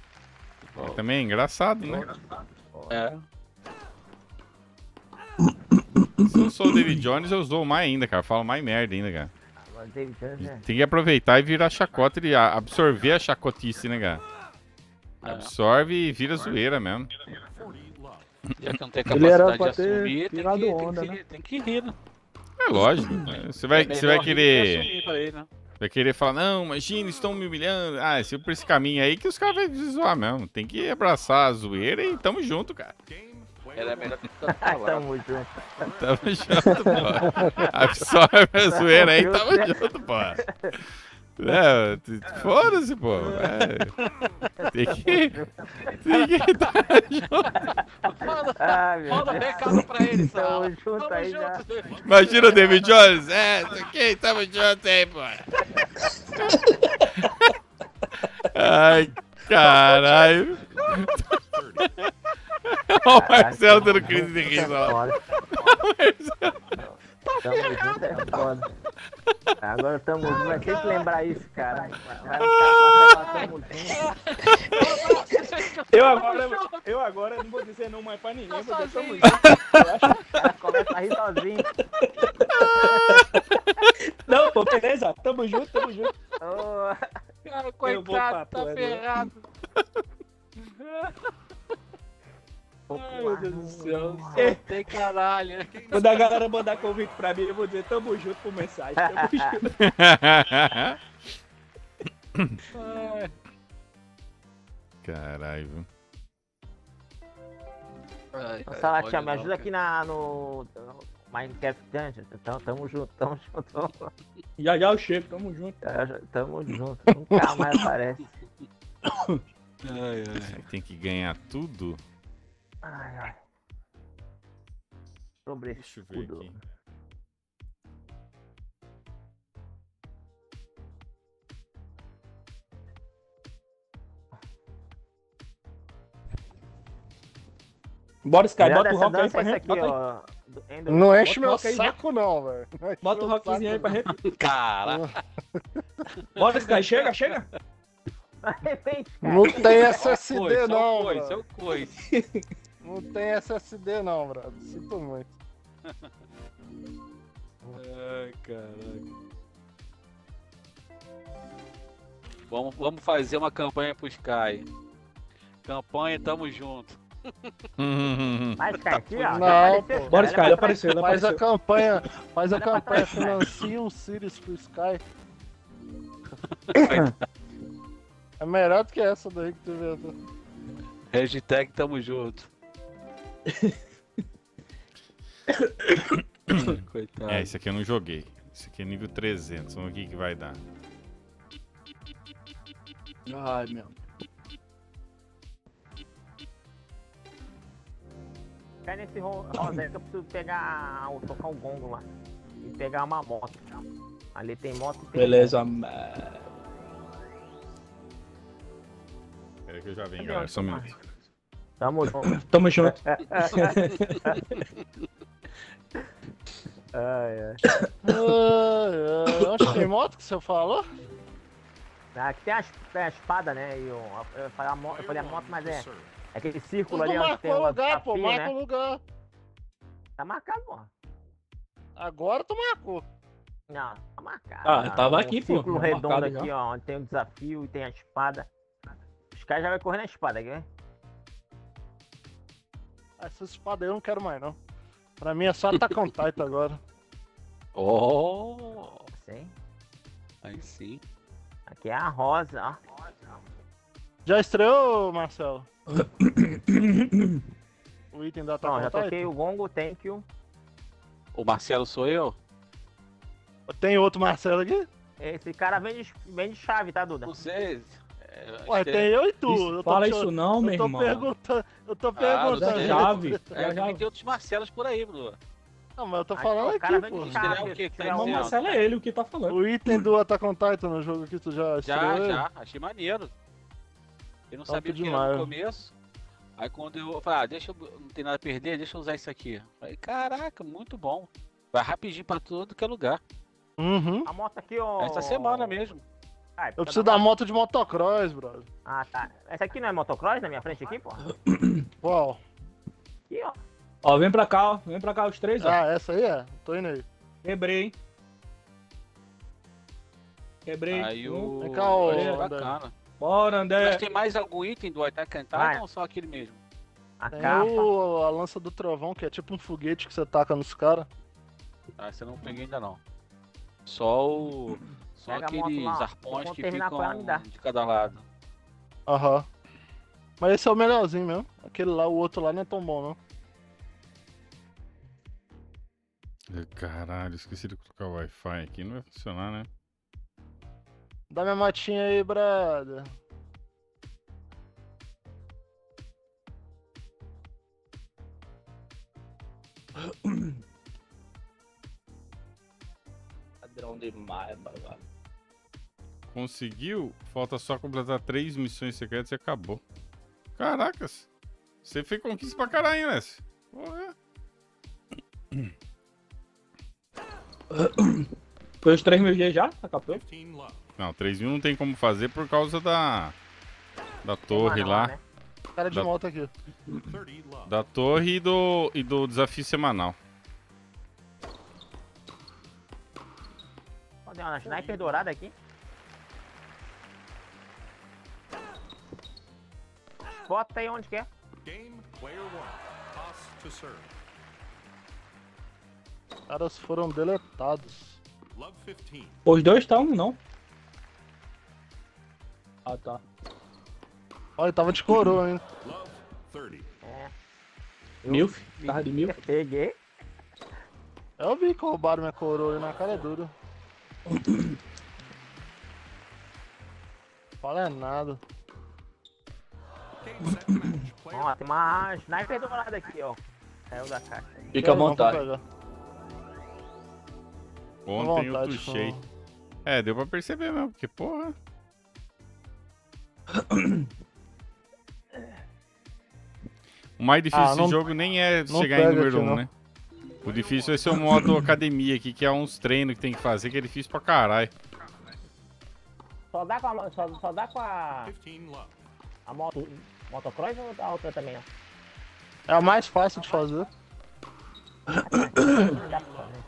Também é engraçado, né? É. Se eu sou o David Jones, eu zoo mais ainda, cara. Falo mais merda ainda, cara. Agora o David Jones é. Tem que aproveitar e virar chacota e absorver a chacotice, né, cara? Absorve e vira zoeira mesmo. Já que não tem Ele era capacidade de pra ter assumir, tirado onda, né? tem que rir, né? É lógico. Você vai Melhor rir do que querer. assumir pra ele, né? Vai querer falar, não, imagina, estão me humilhando. Ah, se por esse caminho aí que os caras vão zoar mesmo. Tem que abraçar a zoeira e tamo junto, cara. Era melhor ter ficado Ai, calado. tamo junto. Tamo junto, pô. Absorve a zoeira aí, tamo junto, pô. É, foda-se, pô. É, tem que estar junto. Ai, meu Manda Deus. recado pra ele, Tamo Sala. junto aí já. David. Imagina o David Jones. É, isso aqui, tamo junto aí, pô. Ai, caralho. Olha o Marcelo dando crise de riso lá. Foda. Tamo junto é foda. Agora tamo junto, vai sempre lembrar isso, cara. Vai ficar tamo junto. Eu agora não vou dizer não mais pra ninguém, vou dizer tamo sozinho. junto. O cara começa a rir sozinho. Não, pô, beleza, tamo junto, tamo junto. Ô, Cara, Eu vou coitado, pra tá tua, ferrado. Ai, meu Deus do céu. É. Tem caralho. né? Quando a galera mandar convite pra mim, eu vou dizer tamo junto por mensagem, tamo junto. Ai, Caralho, viu? ai, Ô, Salatinha, pode me não, ajuda aqui no Minecraft Dungeon. Tamo junto, tamo junto. Já eu chego, tamo junto. Tamo junto. Nunca mais aparece. cara. Ai, ai. Aí tem que ganhar tudo. Ai, ai. Sobre esse Deixa eu ver escudo. aqui. Bora, Sky, Melhor bota o dessa rock aí dança pra é esse gente. aqui, Bota aí. ó. do Ender. Não enche Bota o meu rock aí, saco, não, velho. Não enche Bota o meu rockzinho aí saco, pra gente. Caraca. Bora, Sky, chega, chega. Vem, cara. Não tem SSD, Coisa, não, coisa, bro. coisa. Não tem SSD, não, brother. Sinto muito. Ai, caraca. Vamos fazer uma campanha pro Sky. Campanha, tamo junto. Mas, cara, aqui, ó. Não, já apareceu, pô. Bora, olha Sky, pra ele trás. apareceu, ele Faz a apareceu. campanha, faz a Olha pra campanha, trás, cara. financia um Sirius pro Sky. É melhor do que essa daí que tu inventou. Hashtag tamo junto. Coitado. É, esse aqui eu não joguei. Esse aqui é nível 300. Vamos ver o que vai dar. Ai, meu. Cai nesse rosa aí que eu preciso pegar. Tocar o gongo lá. E pegar uma moto. Ali tem moto e tem. Beleza. Pera aí que eu já venho, Cadê galera. o Só um Tomás? minuto. Tamo junto. Tamo junto. Ai, ai. Acho que tem moto que você falou? Aqui tem a espada, né? E eu falei a moto, mas é aquele círculo Tu ali não onde tem marcou o o lugar, pô. desafio, Marca o né? lugar. Tá marcado, pô. Agora tu marcou. Não, tá marcado. Ah, Não, tava tem aqui, um pô, círculo tá redondo marcado aqui, ó. Onde tem o desafio e tem a espada. Os caras já vai correr na espada aqui, né? Essa espada aí eu não quero mais, não. Pra mim é só Attack on Titan agora. Oh, Sim. aí sim. Aqui é a rosa, ó. Já estreou, Marcelo? O item da Attack Não, on já Titan? toquei o gongo, thank you. O Marcelo sou eu? Tem outro Marcelo aqui? Esse cara vende chave, tá, Duda? Não sei. Ué, tem eu e tu. Eu tô Fala te- isso não, meu eu tô irmão. perguntando. Eu tô não perguntando. sei. Chave. Deve ter outros Marcelos por aí, Bruno. Não, mas eu tô Aí, falando o cara aqui, vende pô. chave. Estrear o quê que tá se tiver Mas o um- dizendo? Marcelo é ele o que tá falando. O item do Attack on Titan no jogo que tu já estreou. ele? Já. Achei maneiro. Eu não Top sabia o que era demais. no começo. Aí quando eu falei, não tem nada a perder, deixa eu usar isso aqui. Falei, caraca, muito bom. Vai rapidinho pra todo que é lugar. Uhum. A moto aqui, ó. Essa semana mesmo. Ai, Eu preciso da moto de motocross, brother. Ah, tá. Essa aqui não é motocross na minha frente aqui, pô? Qual? Aqui, ó. Ó, vem pra cá, ó. Vem pra cá os três, ó. Ah, essa aí é? Tô indo aí. Quebrei, hein? Quebrei. Aí o. Vem cá, ô, Achei André. bacana. Bora, Mas André. tem mais algum item do Attack on Vai. Titan ou só aquele mesmo? A Tem capa. a lança do trovão, que é tipo um foguete que você taca nos caras. Ah, esse eu não peguei ainda não. Só o. Só Pega a moto aqueles lá. arpões Quando que terminar com ela, me dá. ficam de cada lado. Aham. Mas esse é o melhorzinho mesmo. Aquele lá, o outro lá não é tão bom, não. Caralho, esqueci de colocar o Wi-Fi aqui. Não vai funcionar, né? Dá minha motinha aí, brother. Padrão demais, bagulho. Conseguiu? Falta só completar 3 missões secretas e acabou. Caracas. Você fez conquista pra caralho, né? Porra. Foi os 3 mil G já? Acabou? 15 love. Não, 3.000 não tem como fazer por causa da torre Não, lá. né? Cara de Da- moto aqui. 30 love. Da torre e do desafio semanal. Ó, tem uma sniper dourada aqui. Bota aí onde quer. Game player 1. Toss to serve. Os caras foram deletados. Love 15. Os dois estão, não? Ah, tá. Olha, tava de coroa, hein? Love 30. Milf? Carro de Milf? Peguei. Eu vi que roubaram minha coroa aí na cara dura. Fala é nada. Game set match. Player Ó, tem uma sniper dourada aqui, ó. Saiu da caixa. Fica à Não, vou vontade. pegar. Ontem eu vontade, tuchei. com- É, deu pra perceber mesmo, porque porra. O mais difícil Ah, não- desse jogo nem é não chegar em pega número aqui, 1, não. né? O difícil é ser o modo academia aqui, que é uns treinos que tem que fazer, que é difícil pra caralho. Só dá com a, só dá com a 15 love. moto, motocross ou a outra também, ó? É a mais fácil de fazer. Não dá pra fazer.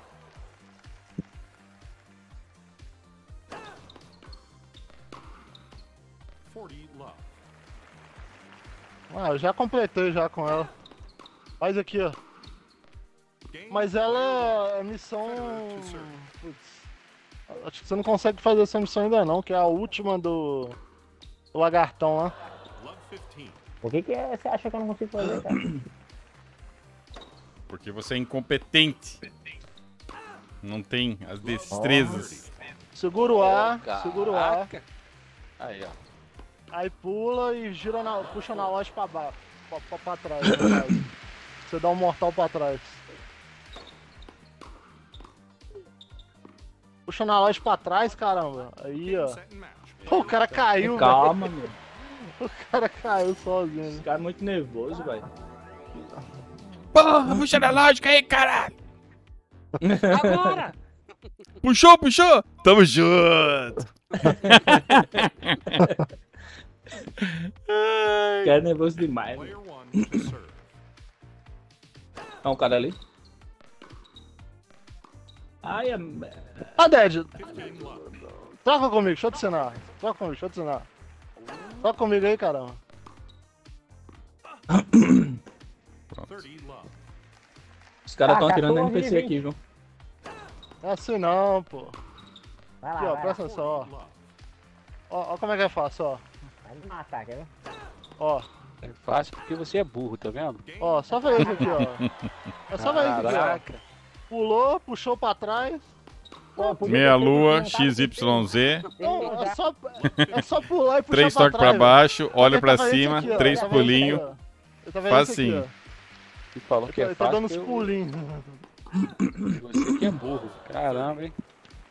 Love. Ah, eu já completei já com ela. Faz aqui, ó. Game Mas player ela é missão. Federer to serve. Putz. Acho que você não consegue fazer essa missão ainda não, que é a última do lagartão lá. 1. Love 15. Por que você acha que eu não consigo fazer, cara? Porque você é incompetente. Não tem as destrezas. Segura o A, Caraca. segura o A, Aí, ó. aí pula e gira puxa na loja pra baixo. Pra trás, no caso. Você dá um mortal pra trás. Puxa na loja pra trás, caramba. Aí, ó. Set and match. Pô, o cara caiu, velho. Calma, meu. O cara caiu sozinho. Esse cara é muito nervoso, velho. Porra, puxa na lógica aí, caralho! Agora! Puxou, puxou! Tamo junto! Ai. Cara é nervoso demais, velho. Player 1 to serve. É um cara ali. Ai, é... Ah, Ded, 15 love. troca comigo, deixa eu te ensinar. Troca comigo, deixa eu te ensinar. Troca comigo aí, caramba. 30 love. Os caras estão Ah, atirando 14 NPC e 20. aqui, viu? Não é assim não, pô. Vai lá, Aqui, ó, vai presta lá. atenção, ó. Love. Ó como é que é fácil, ó. Vai me matar, quer ver? Ó, É fácil porque você é burro, tá vendo? Game ó, só ver isso aqui, ó. É só ver isso aqui, ó. Caraca. Pulou, puxou pra trás. Pô, podia Meia ter lua, feito um XYZ, Não, é só pular e puxar 3 pra toques pra trás. baixo, olha Ele pra tava esse cima, aqui, ó. 3 Ele tava esse pulinhos. aqui, ó. Ele tava Faz esse aqui, assim. ó. E falou que é Ele tá fácil. dando uns eu- pulinhos. Você que é burro. Caramba, hein?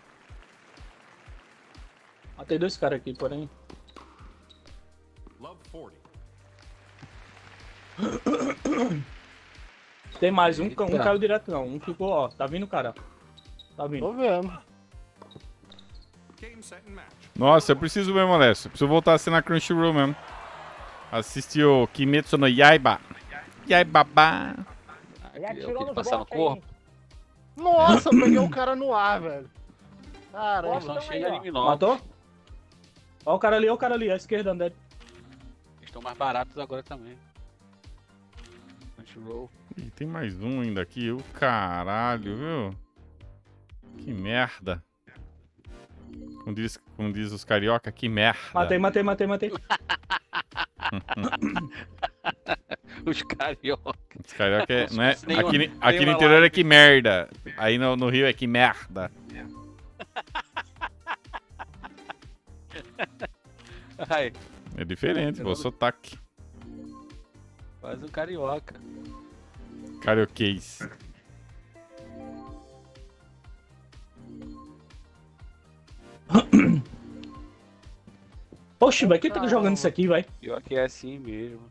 Matei 2 caras aqui, porém. Love 40. Tem mais um, Eita. caiu direto não. Um ficou, ó. Tá vindo, cara. Tá vindo. Tô vendo. Game set and match. Nossa, eu preciso mesmo, Alessio. Preciso voltar a ser na Crunchyroll mesmo. Assistir o Kimetsu no Yaiba. Yaibaba. Ele É o atirou que? De nos passar no bots aí. corpo? Nossa, eu peguei o cara no ar, velho. Nossa, Caramba. Então não chega aí, ó. eliminou. Matou? Ó o cara ali, à esquerda, André. Estão mais baratos agora também. Crunchyroll. Ih, tem mais um ainda aqui. O caralho, viu? Que merda. Como diz os carioca, que merda. Matei. Os carioca. Os carioca é, não é, Nenhuma- aqui no nenhuma interior é live. que merda. Aí no Rio é que merda. Ai, É diferente, pô, sotaque. quase um carioca. Carioquês. Oxe, velho, quem tá jogando isso aqui, vai? Pior que é assim mesmo.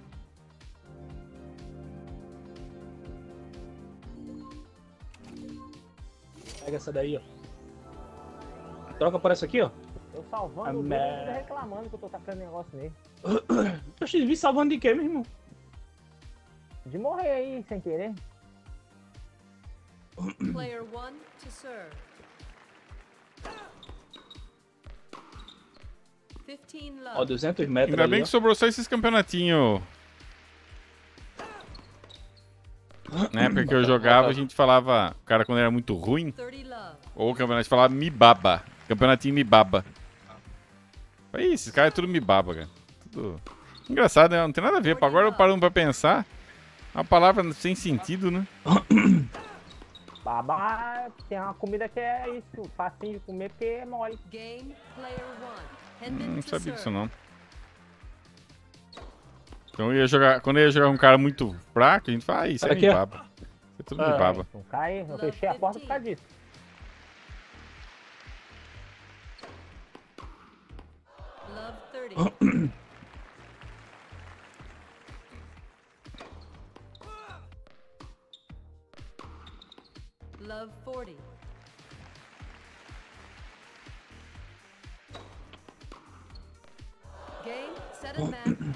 Pega essa daí, ó. Troca por essa aqui, ó. Eu salvando A o vídeo e merda. ainda reclamando que eu tô tacando negócio nele. Oxe, vi salvando de quê, meu irmão? De morrer aí, sem querer. Player 1 to serve. 15 Ó, love. 200 metros Ainda ali, bem ó. que sobrou só esses campeonatinhos. Na época que eu jogava, a gente falava, o cara quando era muito ruim, 30 love. ou o campeonato falava Mibaba. Campeonatinho Mibaba. Aí, esses caras é tudo Mibaba, cara. Tudo... Engraçado, né? Não tem nada a ver. Agora parando pra pensar, é uma palavra sem sentido, né? Babá tem uma comida que é isso, facinho de comer porque é mole. Game player 1. Hendon Não to sabia disso, serve. não. Então eu ia jogar, quando eu ia jogar um cara muito fraco, a gente fala, isso é Aqui, ó. Mibaba. É tudo Mibaba. Não cai, eu fechei a porta por causa disso. Love 30. Love 40. Game, set and match.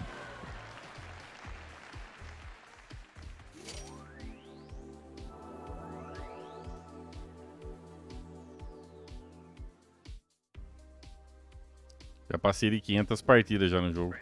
Já passei de 500 partidas já no jogo.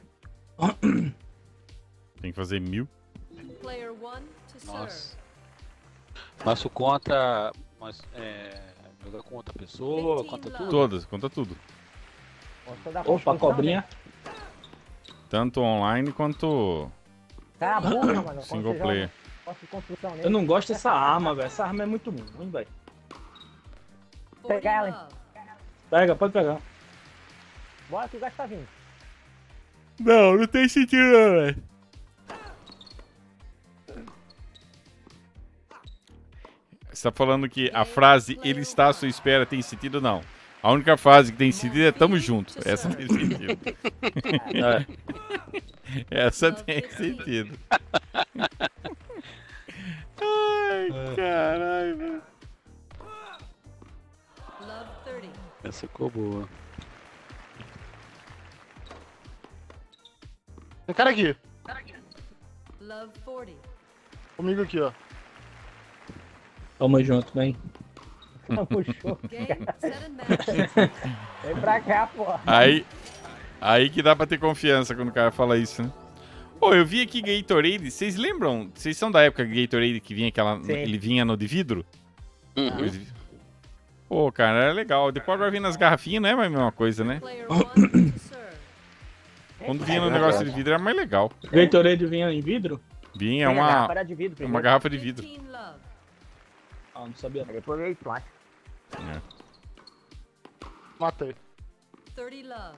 Tem que fazer 1000. Player 1 to serve. Nossa. Nosso conta. Mas, joga com outra pessoa, conta tudo. Todas, conta tudo. Gostou da Opa, construção, cobrinha. né? Tanto online quanto Cara burra, mano. quando single você player. joga negócio de construção nele. Eu não gosto dessa arma, velho. Essa arma é muito ruim, velho. 40 Pegar ela, hein? love. Pega, pode pegar. Bora que o gato tá vindo. Não, não tem sentido não, velho. Você tá falando que a frase ele está à sua espera tem sentido? Não. A única frase que tem sentido é tamo junto. Essa tem sentido. Essa tem sentido. Ai, caralho, velho. Love 30. Essa ficou boa. Tem cara aqui. Love 40. Comigo aqui, ó. Tamo junto, vem. Puxou. Game, set and match. Vem pra cá, porra. Aí que dá pra ter confiança quando o cara fala isso, né? Pô, eu vi aqui Gatorade. Vocês lembram? Vocês são da época Gatorade que vinha aquela. Sim. Ele vinha no de vidro? Uhum. Pô, cara, era legal. Depois agora vem nas garrafinhas, não é mais a mesma coisa, né? Player 1 to serve. Quando vinha no negócio de vidro era mais legal. Gatorade vinha em vidro? Vinha Tem a garrafa uma era de vidro primeiro. garrafa de vidro. 15 love. Ah, não sabia. Aí depois veio plástico. É. Matei. 30 love.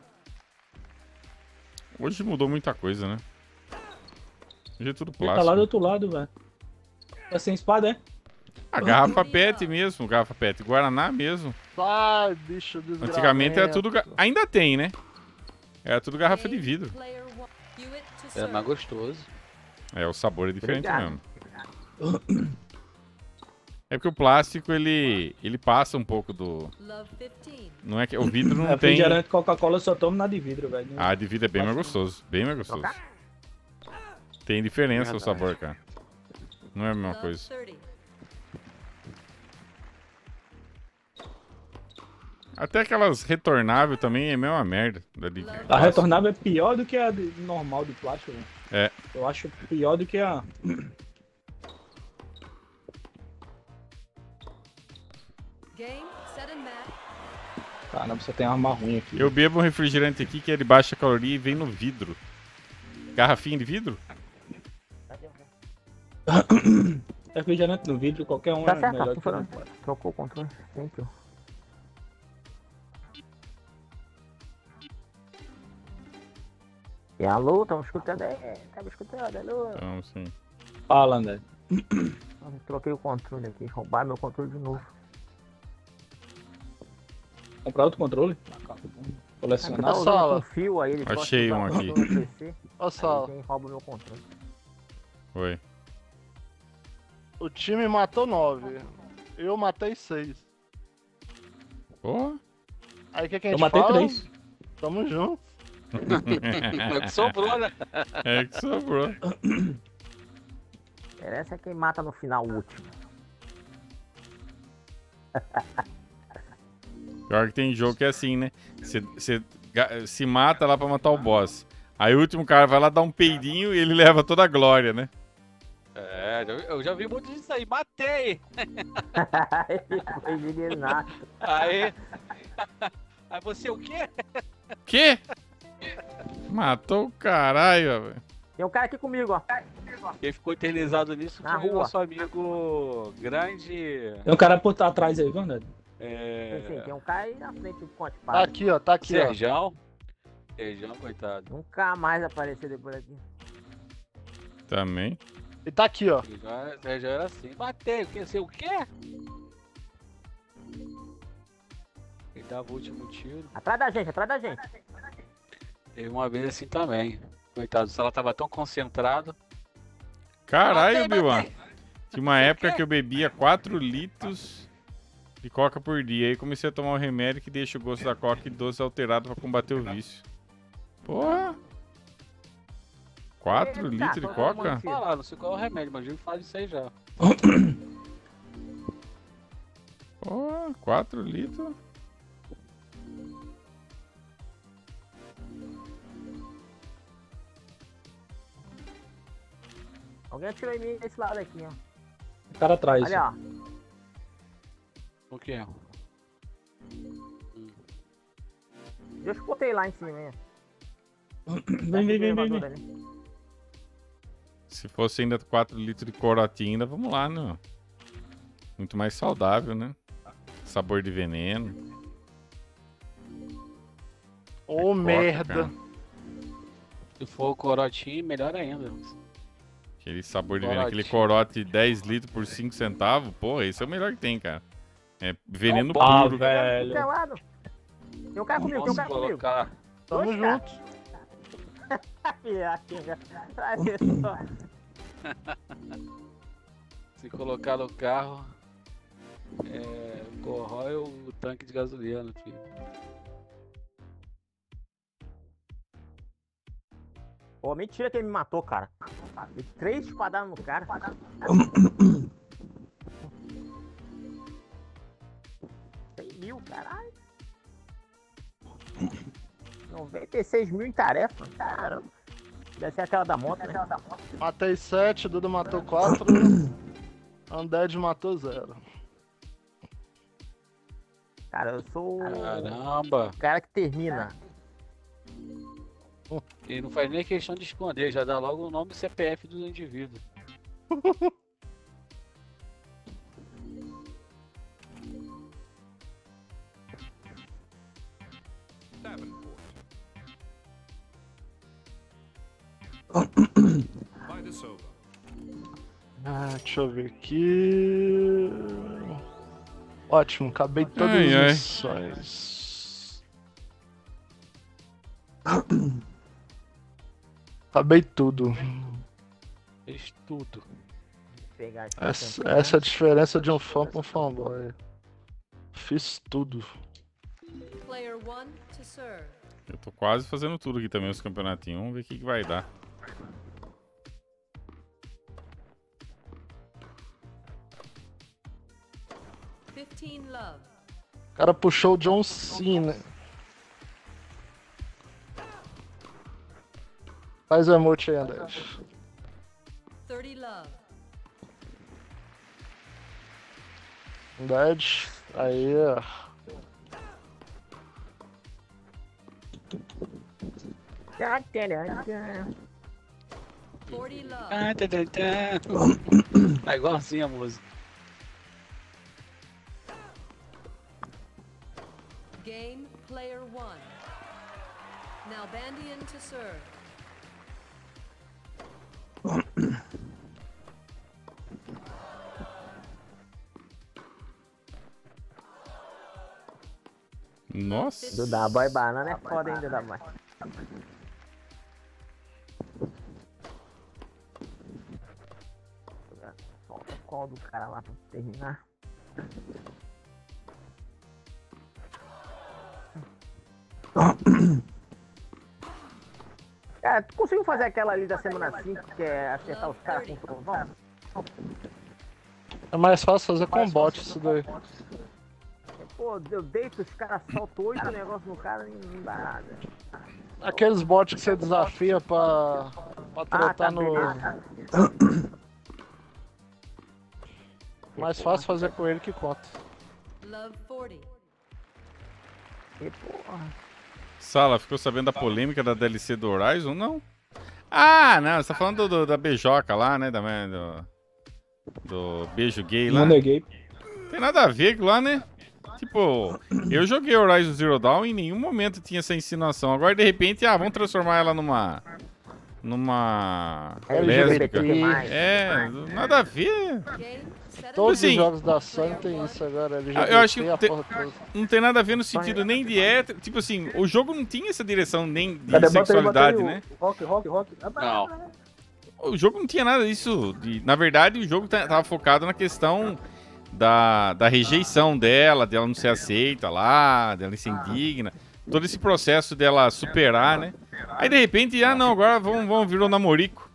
Hoje mudou muita coisa, né? Hoje é tudo Ele tá lá do plástico. outro lado, velho. Tá sem espada, é? A garrafa PET mesmo, garrafa PET. Guaraná mesmo. Sai, bicho desgraçado. Antigamente era tudo. Ainda tem, né? Era tudo garrafa de Game, vidro. Player 1. Hewitt to É serve. mais gostoso. É, o sabor é diferente Obrigado. mesmo. É porque o plástico, ele passa um pouco do... Love 15. Não é que o vidro não É, tem... refrigerante Coca-Cola eu só tomo na de vidro, velho. Ah, de vidro é bem mais gostoso. Bem mais gostoso. Tem diferença o sabor, cara. Não é a mesma Love coisa. 30. Até aquelas retornáveis também é a mesma merda. A retornável é pior do que a normal de plástico, velho. É. Eu acho pior do que a. Game, set and match. Caramba, você tem uma arma ruim aqui. Eu bebo um refrigerante aqui que é de baixa caloria e vem no vidro. Garrafinha de vidro? Refrigerante no vidro, qualquer um Tá é certo, melhor tá que funcionando. o Trocou o controle. Thank you. E alô, estamos escutando aí. Estamos escutando, alô. Então, sim. Fala, André. Troquei o controle aqui. Roubaram meu controle de novo. Comprar outro controle? Colecionar. Olha Tá só. usando com fio aí. Ele Achei gosta de um usar aqui. no PC, Olha só, aí vem e rouba o meu controle. Oi. o time matou 9. Eu matei 6. Porra. Aí o que a gente Eu matei fala? 3. Tamo junto. É o que sobrou, né? É que sobrou. Essa é quem mata no final o último. Pior que tem jogo que é assim, né? Você se mata lá pra matar o boss. Aí o último cara vai lá dar um peidinho e ele leva toda a glória, né? É, eu já vi muito disso aí. Matei! Ele foi eliminado. Aí. Aí você o quê? Quê? Matou o caralho, velho. Tem um cara aqui comigo, ó. Quem ficou eternizado nisso Na foi o rua. nosso amigo grande. Tem um cara por atrás aí, viu, André? Sim, tem um cara aí na frente do Conte Tá Pai. aqui, ó. Tá aqui, ó. Serjão. Serjão, coitado. Nunca mais aparecer depois aqui. Também. E tá aqui, ó. Serjão era assim. Matei, quer ser o quê? Ele dava o último tiro. Atrás da gente, atrás da gente. Teve uma vez assim também. Coitado, se ela tava tão concentrado. Caralho, Matei, Biwan. matei. Tinha uma época que eu bebia 4 litros de coca por dia. Aí comecei a tomar um remédio que deixa o gosto da coca e doce alterado pra combater o vício. Porra! 4 Eita, litros de tô coca? tomando tiro. Falar, não sei qual é o remédio, mas eu falo isso aí já. Porra, 4 litros? Alguém atirou em mim desse lado aqui, ó. O cara atrás. Olha, ó. O quê? Eu escutei lá em cima, hein. Vem. Se fosse ainda 4 litros de corotinho, ainda vamos lá, né? Muito mais saudável, né? Sabor de veneno. Ô, Coca, merda. cara. Se for o corotinho, melhor ainda. Aquele sabor de veneno, Corote. aquele corote 10 litros por 5 centavos, porra, esse é o melhor que tem, cara. É veneno Ah, puro. velho. Pelado. Tem um cara comigo, tem um cara comigo. colocar. Tamo Dois, cara. junto. Se colocar no carro, corrói o tanque de gasolina, filho. Pô, mentira que ele me matou, cara. Dei 3 espadadas no cara. R$100.000, caralho. 96 mil em tarefa. Caramba. Deve ser aquela da moto, né? Matei 7, Duda matou 4. Undead matou 0. Cara, eu sou Caramba! o cara que termina. E não faz nem questão de esconder, já dá logo o nome e CPF do indivíduo. By the Sova. Deixa eu ver aqui. Ótimo, acabei todas Ai, ai. as missões. Acabei tudo. Fez tudo. Pegar esse Essa é a diferença de um fã pra um fanboy. Fiz tudo. Player 1 to serve. Eu tô quase fazendo tudo aqui também, os campeonatinhos. Vamos ver o que vai dar. 15 love. O cara puxou o John Cena. Faz o emote aí, André. 30 love. Verdade. Aí, ó. Tchan, tchan, tchan. 40 love. Ah, tá igualzinho a música. Game player 1. Now Bandian to serve. Nossa. Duda Boy Banana é foda, hein, Duda Boy. Solta o call do cara lá pra terminar. Cara, tu conseguiu fazer aquela ali da semana 5, que é acertar os caras com trovão? É mais fácil fazer com bot isso daí. Pô, eu deito, os caras soltam 8 negócios no cara e não dá nada. Aqueles bots que você desafia pra tretar no... beleza. Mais fácil fazer com ele que conta. Love 40. E, porra. Sala, ficou sabendo da polêmica da DLC do Horizon? Não. Ah, não, você tá falando da beijoca lá, né? Do beijo gay lá. Mundo é gay. Tem nada a ver com lá, né? Tipo, eu joguei Horizon Zero Dawn e em nenhum momento tinha essa insinuação. Agora, de repente, vamos transformar ela numa lésbica. LGBT+. É, nada a ver. Game set and Todos assim, os jogos da Sony tem isso agora. LGBT, eu acho que a tem- porra toda. Não tem nada a ver no sentido nem de hétero. Tipo assim, o jogo não tinha essa direção nem de Cadê? Bota aí, sexualidade, bota aí né? o rock. Não. O jogo não tinha nada disso. Na verdade, o jogo tava focado na questão da rejeição dela não ser aceita lá, dela ser indigna. Todo esse processo dela superar, né? Aí, de repente, não, agora vamos virar um namorico.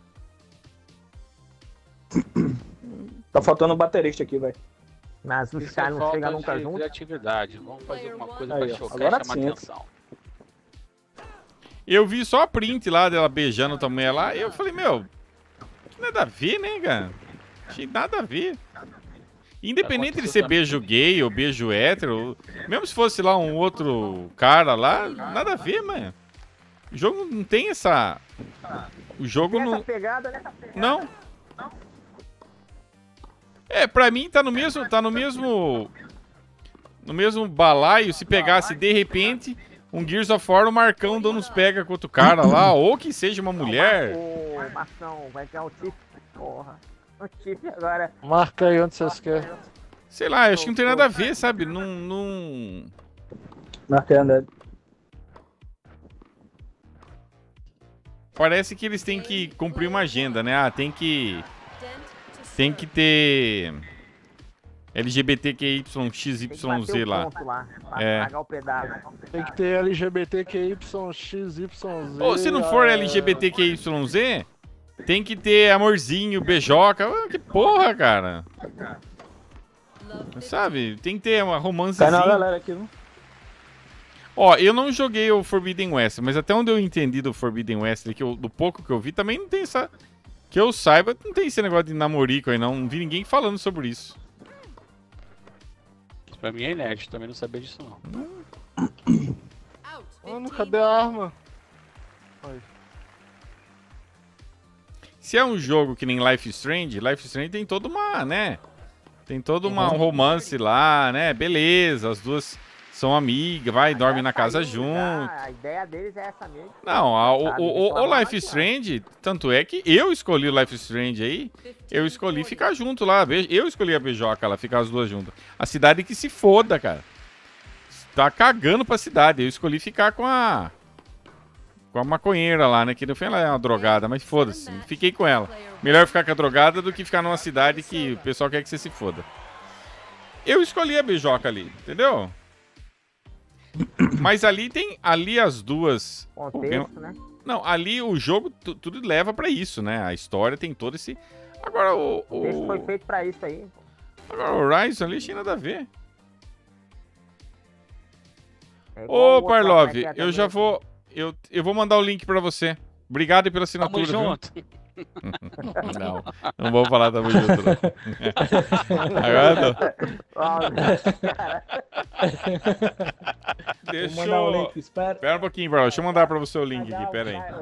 Tá faltando um baterista aqui, velho. Mas os Isso é caras não falta chegam nunca de juntos. criatividade. Vamos fazer alguma coisa Aí, pra ó, chocar agora e chamar sim. atenção. Eu vi só a print lá dela beijando também lá, e eu falei, meu, que nada a ver, né, cara? Achei nada a ver. Independente de ser beijo gay ou beijo hétero, mesmo se fosse lá um outro cara lá, nada a ver, mano. O jogo não tem essa... O jogo Tem não... essa pegada, né? Não. É, pra mim tá no mesmo balaio se pegasse de repente um Gears of War, o Marcão dando uns pega com outro cara lá, ou que seja uma mulher. O Marção vai ganhar o Tiff. Porra. O Tiff agora. Marca aí onde vocês querem. Sei lá, eu acho que não tem nada a ver, sabe? Não... Marquei André. Parece que eles têm que cumprir uma agenda, né? Ah, tem que dent to serve. ter LGBTQYXYZ Tem que bater o lá. ponto lá. Pra É. pagar o pedágio. Tem que ter LGBTQYXYZ. Ou se não for LGBTQYZ, tem que ter amorzinho, beijoca. Ah, que porra, cara. Love 15. Sabe? Tem que ter uma Cai na romancezinha. galera aqui, viu? Ó, eu não joguei o Forbidden West, mas até onde eu entendi do Forbidden West, do pouco que eu vi, também não tem essa... Que eu saiba, não tem esse negócio de namorico aí, não. Não vi ninguém falando sobre isso. Isso pra mim é inédito, também não sabia disso não. Out. Mano, 15. cadê a arma? Se é um jogo que nem Life is Strange tem toda uma, né? Tem todo um romance lá, né? Beleza, as duas são amigas, vai, dorme na casa junto. A ideia deles é essa mesmo. Não, o Life is Strange, tanto é que eu escolhi o Life is Strange aí, eu escolhi ficar junto lá, eu escolhi a beijoca lá, ficar as duas juntas. A cidade que se foda, cara. Tá cagando pra cidade, eu escolhi ficar com a maconheira lá, né, que no fim ela é uma drogada, mas foda-se, fiquei com ela. Melhor ficar com a drogada do que ficar numa cidade que o pessoal quer que você se foda. Eu escolhi a beijoca ali, entendeu? Mas ali as duas... Contexto, né? Não, ali o jogo tudo leva pra isso, né? A história tem todo esse... Agora O texto foi feito pra isso aí. Agora o Horizon ali tinha nada a ver. É igual o Ô, outro lá, Parlov, como é que é eu já também? vou. Eu vou mandar o link pra você. Obrigado aí pela Tamo assinatura, viu? junto. Não, não vou falar tamo junto, não. Agora Cara, deixa Vou mandar o eu... link, espera. Pera um pouquinho, Parlov. Deixa eu mandar pra você o link aqui, pera aí.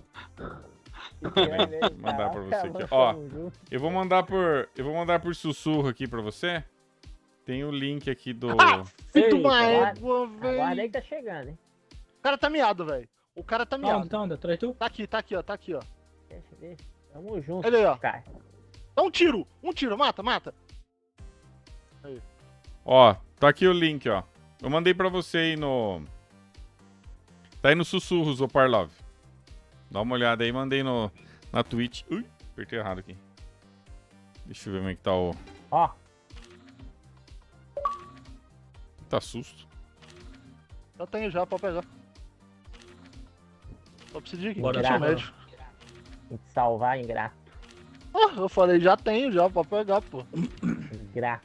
Mandar pra você aqui. Ó, eu vou mandar por sussurro aqui pra você. Tem o link aqui do... Filho de Ei, uma aguarda- égua, Aguarda aí velho. que tá chegando, hein? O cara tá miado, velho. O cara tá Onde, miado. tá onde? Atrás de tu? Tá aqui, ó. Tá aqui, ó. Deixa. Tamo junto, Olha aí, ó. cara. Dá um tiro. Mata. Ó, tá aqui o link, ó. Eu mandei pra você aí no... Tá aí no sussurros, ô Parlov. Dá uma olhada aí, mandei na Twitch. Ui, apertei errado aqui. Deixa eu ver como é que tá o... Ó, Tá susto. Já tenho já, pode pegar. Só preciso de aqui. Bora, Eu sou bora. médico. tem que salvar, ingrato. Ah, eu falei, já tenho já, pode pegar, pô. Ingrato.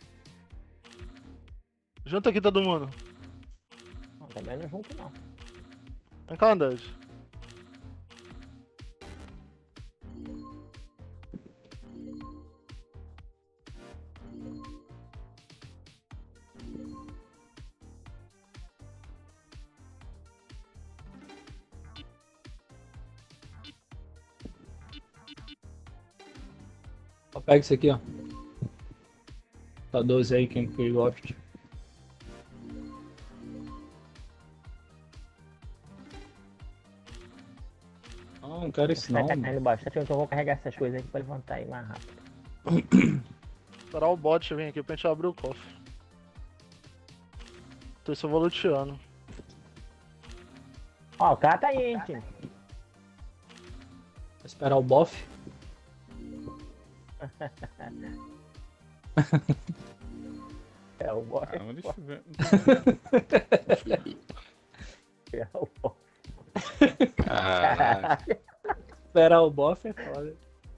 Junta aqui todo mundo. Não, também não junto, não. Vem cá, Andrés. Ó, pega isso aqui, ó. Tá 12 aí, quem que gosta. Não quero isso Vai não, tá mano. caindo bastante, então eu vou carregar essas coisas aqui pra levantar aí mais rápido. Esperar o bot vir aqui pra gente abrir o cofre. Tô só vou luteando. Ó, o cara tá aí, hein, time. Vou esperar o bofe. É o boy. Ah, deixa eu ver. É o boy. Caraca. Esperar o bofe é foda.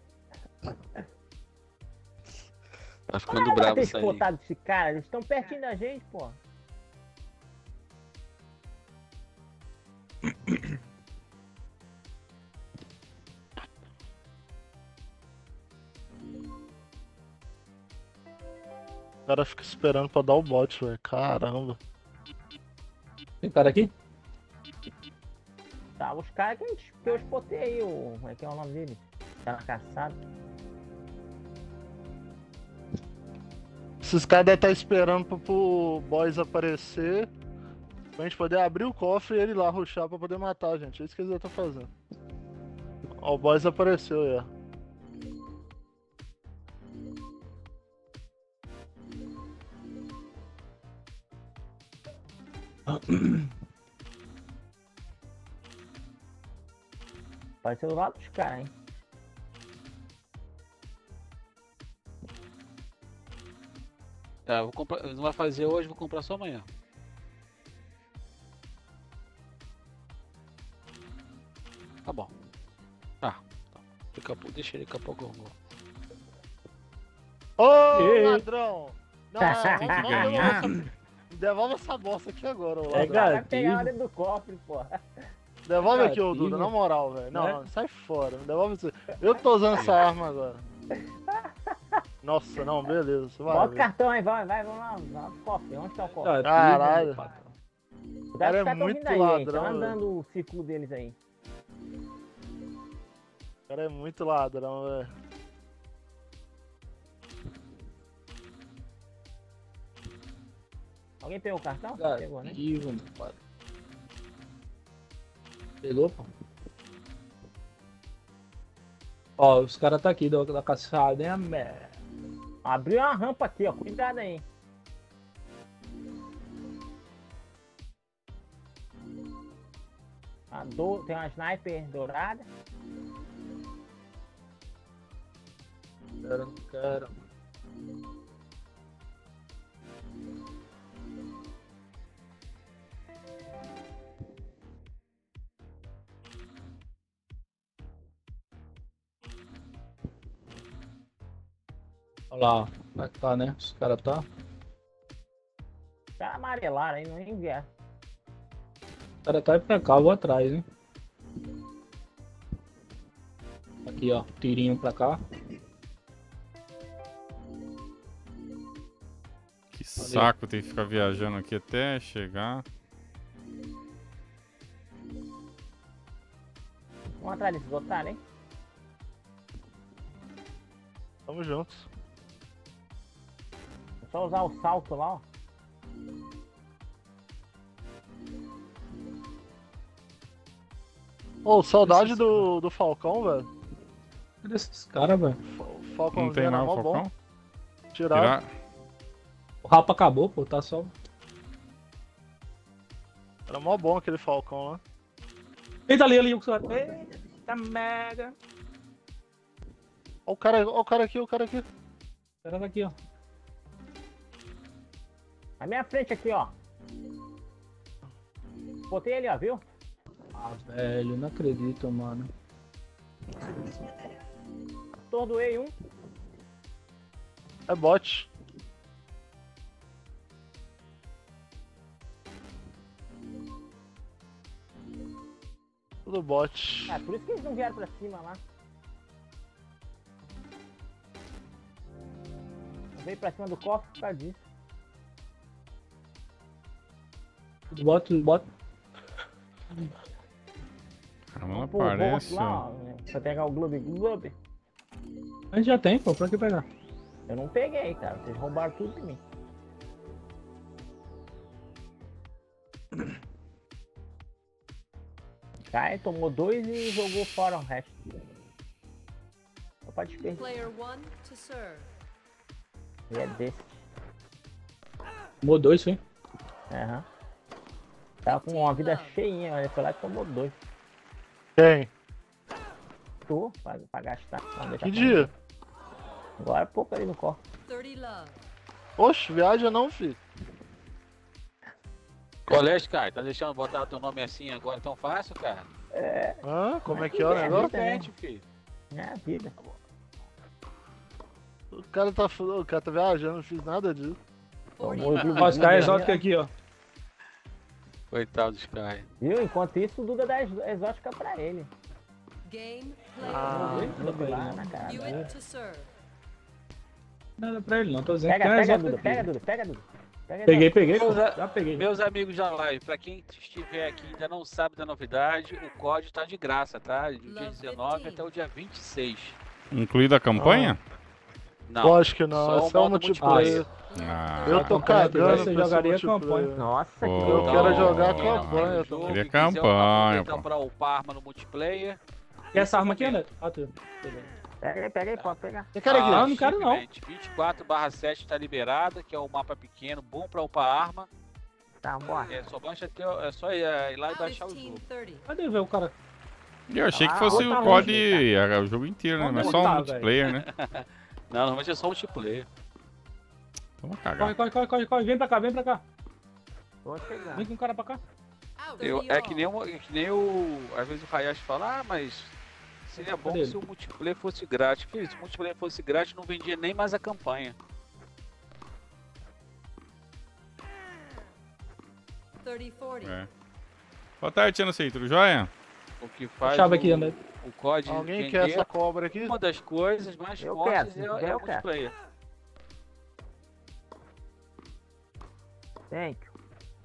Tá ficando Pra bravo ter isso aí. espotado esse cara, eles estão pertinho da gente, pô. O cara fica esperando pra dar o bot, velho. Caramba. Tem cara aqui? Tá, os caras que eu espotei aí, o. Como é que é o nome dele? Tá na caçada. Esses caras devem estar esperando pro boys aparecer. Pra gente poder abrir o cofre e ele lá rushar pra poder matar a gente. É isso que eles devem estar fazendo. Ó, o boys apareceu, já. Pode ser do lado dos caras, hein? Tá, eu vou comprar. Não vai fazer hoje, vou comprar só amanhã. Tá bom. Tá. Daqui a pouco, deixa ele daqui a pouco eu vou. Ô, Ei. ladrão! Não, Tem que ganhar. Devolve essa bosta aqui agora, ô É, ladrão. cara. Vai pegar lá dentro do cofre, pô. Devolve aqui, ô Negativo. Duda, na moral, velho. Não, Né? não, sai fora. Não devolve isso. Eu que tô usando essa arma agora. Nossa, não, beleza. Você vai Bota o ver. cartão aí, vai, vamos lá. Vai pro cofre. Onde tá o cofre? Caralho. patrão. Os cara é caras tão muito vindo aí, hein? Tão ladrão, andando o círculo deles aí. O cara é muito ladrão, velho. Alguém pegou o cartão? Pegou, né? Negativo, meu patrão. Pegou, pô? Ó, os caras tá aqui da caçada, hein, merda. Abriu uma rampa aqui, ó. Cuidado aí. Tem uma sniper dourada. Não quero. Olha lá, como é que tá, né? Os caras tá. Os caras amarelaram aí, não nem enviar. O cara tá aí pra cá, eu vou atrás, hein? Aqui, ó. Tirinho pra cá. Que saco, tem que ficar viajando aqui até chegar. Vamos atrás desses otários, hein? Tamo juntos. É só usar o salto lá, ó. Ô, saudade do Falcão, velho. Cadê esses caras, velho? O Falcãozinho Não tem era mais o mó bom. Falcão? Tirar. O rapa acabou, pô. Tá só... Era mó bom aquele Falcão lá. Eita, ali, o cara. Eita, merda. Ó o cara aqui, o cara aqui. O cara tá aqui, ó. Na minha frente aqui, ó. Botei ele, ó, viu? Ah, velho, não acredito, mano. Atordoei um. É bot. Tudo bot. É, por isso que eles não vieram pra cima lá. Veio pra cima do cofre por causa disso. Tudo bota, tudo bota. Caramba, não Pô, o aparece. boss lá, ó. Pra pegar o Gloob. A gente já tem, pô. Pra que pegar? Eu não peguei, cara. Vocês roubaram tudo de mim. Cai, tomou 2 e jogou fora o resto. Só pra desperdiçar. Player 1 to serve. E é desse. Tomou 2, foi? Aham. Tava com uma vida cheinha, olha, foi lá e tomou 2. Quem? Tu, pra gastar. Não, deixa Que comigo. dia? Agora é pouco ali no corpo. 30 love. Oxe, viaja não, filho. Colégio, cara, tá deixando botar teu nome assim agora tão fácil, cara? Hã? Como é que é o negócio? Repete, filho. É a vida. O cara tá viajando, não fiz nada disso. Tomou o Ó, esse cara é exótico aqui, ó. Coitado dos caras. Viu? Enquanto isso, o Duda dá exótica pra ele. Game player Ah, Duda lá na cara 1. dele. Unit to serve. Nada pra ele, não. Tô dizendo que Pega, é pega, exótico Duda, aqui. pega, Duda, pega, Duda. Pega, Peguei, Duda. peguei, pô. Meus, Já peguei. meus amigos da live, pra quem estiver aqui e ainda não sabe da novidade, o código tá de graça, tá? Do dia 19 até o dia 26. Incluída a campanha? Não, Lógico que não, só é só o modo multiplayer. Ah, Eu tô campanha cagando tivesse, pra jogaria esse a campanha. multiplayer. Nossa, que Pô. Eu legal. quero jogar Quem não campanha tem jogo também. Queria e quiser campanha, aproveitar pô. pra upar arma no multiplayer. E essa arma aqui, André? Ah, tu. Pega aí, pode pegar. Tem cara aqui. Ah, não quero não. 24/7 tá liberada, que é um mapa pequeno, bom pra upar arma. Tá, bora. É só ir lá e baixar o Alice jogo. Team 30. Cadê ver o cara? Eu achei que Ah, fosse outra o COD, o jogo inteiro, né? Onde Mas ele só tá, o multiplayer, né? Não, normalmente é só multiplayer. Então vou cagar. Corre. Vem pra cá. Tô chegando. Vem com o cara pra cá. Out. É que nem às vezes o Hayashi fala, mas seria bom Cadê se o multiplayer fosse grátis. Filho, se o multiplayer fosse grátis, não vendia nem mais a campanha. 30 40. É. Boa tarde, Tia Centro, joia? O que faz Chave aqui, André. o COD Alguém vender quer essa cobra aqui? uma das coisas mais Eu fortes quero, é eu o quero. multiplayer. Thank you.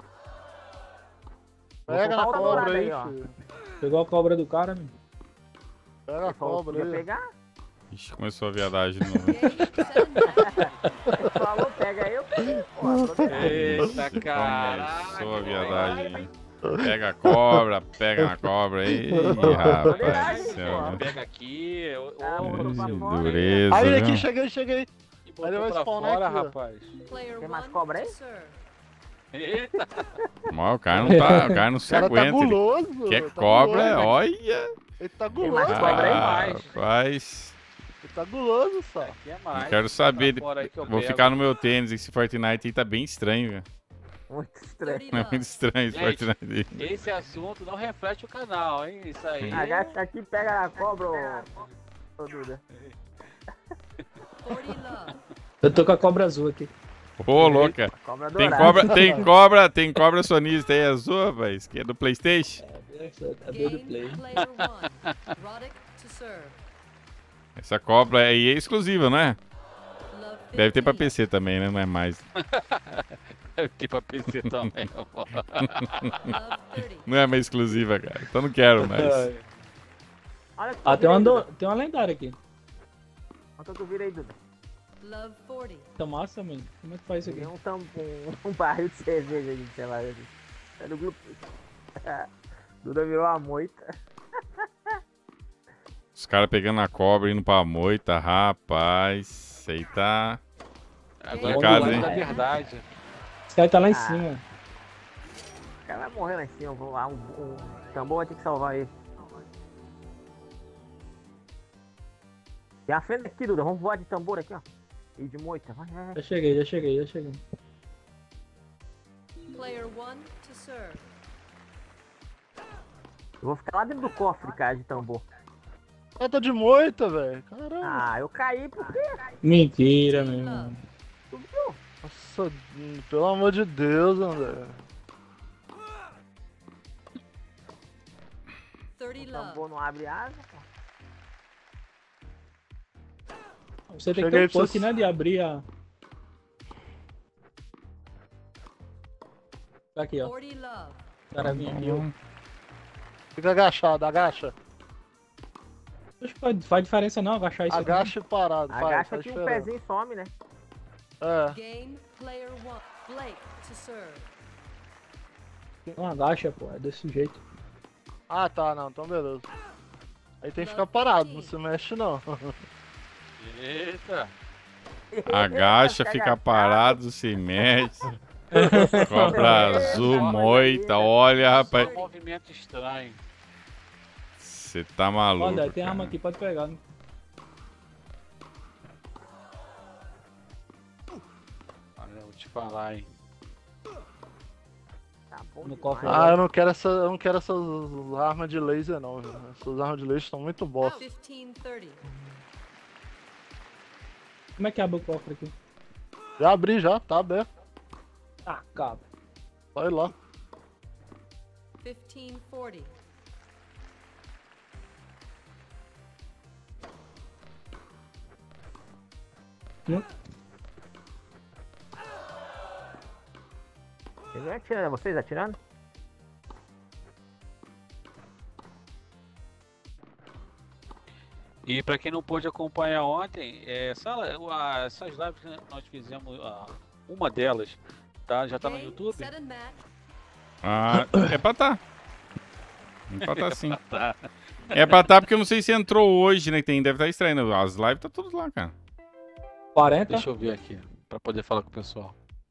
Pega Vou na soltar o cobra dourado aí, aí, ó. filho. Pegou a cobra do cara, meu. Pega a Falou que cobra ia aí. pegar? Ixi, começou a viadagem de novo. Game 7 Ele falou, pega aí, eu peguei. Pô, tô Eita, Começou a caralho. viadagem. Pega a cobra, pega na cobra aí. Ih, rapaz do céu, né? Pega aqui, Ah, botou pra Que fora. dureza, Aí, viu? aqui, cheguei. e Aí ele vai botou pra spawnar fora, aqui, ó. rapaz. Player Tem mais 1 cobra aí? to serve. Eita, Mas o cara não O se cara tá aguenta. Ele guloso. quer tá cobra, guloso. olha. Ele tá Tem guloso. mais cobra aí? mais. Rapaz, Ele tá guloso, só. aqui é mais. não quero saber. Pra fora aí que eu Vou pego. ficar no meu tênis. Esse Fortnite aí tá bem estranho, velho. Muito estranho. 30 É muito love. estranho esse Gente. Fortnite aí. Esse assunto não reflete o canal, hein? Isso aí. Agacha aqui, pega a cobra, ô Duda. 40 love. Eu tô com a cobra azul aqui. Ô, louca. Cobra Tem dourada. tem cobra sonista aí, azul, rapaz, que é do Playstation. É do Game play. player 1. Roddick to serve. Essa cobra aí é exclusiva, não é? Love Deve ter pra 15. PC também, né? Não é mais. Tem pra PC também. Love 30. Não é mais exclusiva, cara. Então não quero mais. Olha que Ah, eu tem uma, virei, Duda. tem uma lendária aqui. Quanto que eu virei, Duda? Love 40. Tá massa, mano. Como é que faz isso aqui? Virei um barril de cerveja aí, sei lá. É do grupo. Duda virou a moita. Os caras pegando a cobra, indo pra moita, rapaz. Isso aí tá. Agora Complicado, é hein? da verdade. Esse cara tá lá em Ah. cima. O cara vai morrer lá em cima. Vou lá, um tambor vai ter que salvar ele. Tem a fenda aqui, Duda. Vamos voar de tambor aqui, ó. E de moita. Vai. Já cheguei. Player 1 to serve. Eu vou ficar lá dentro do cofre, cara, de tambor. Ah, tá de moita, velho. Caramba. Ah, eu caí porque... Mentira, meu irmão. Nossa, pelo amor de Deus, André. 30 o love. tambor não abre asa, pô. Você tem que Cheguei ter um pra pouco, vocês. né, de abrir a... Aqui, ó. 40 love. O cara vinha aqui, ó. Fica agachado, agacha. Acho que faz diferença não, agachar isso aqui. Agacha e parado. Agacha faz que o diferença. pezinho some, né? É. Game player 1. Blake to serve. Não agacha, pô. É desse jeito. Ah, tá, não, então beleza. Aí tem que ficar parado, não se mexe não. Eita. Agacha, fica parado, se mexe. Cobra azul, moita, olha, rapaz. Só um movimento estranho. Você tá maluco. Olha, tem arma cara. aqui, pode pegar, né? Olha, eu vou te falar, hein. Tá bom No demais. cofre. Ah, eu não quero essas armas de laser não, velho. Essas armas de laser estão muito bosta. 15 30. Como é que abre o cofre aqui? Já abri já, tá aberto. Ah, cabra. Só ir lá. 15 40. Ele atirando, é vocês atirando? E pra quem não pôde acompanhar ontem, essas lives que nós fizemos, uma delas, tá? Já tá no Game, YouTube? set and match. Ah, é pra tá. É pra tá sim. Tá. É pra tá porque eu não sei se entrou hoje, né? Deve estar estranho. As lives tá todas lá, cara. 40. Deixa eu ver aqui, pra poder falar com o pessoal.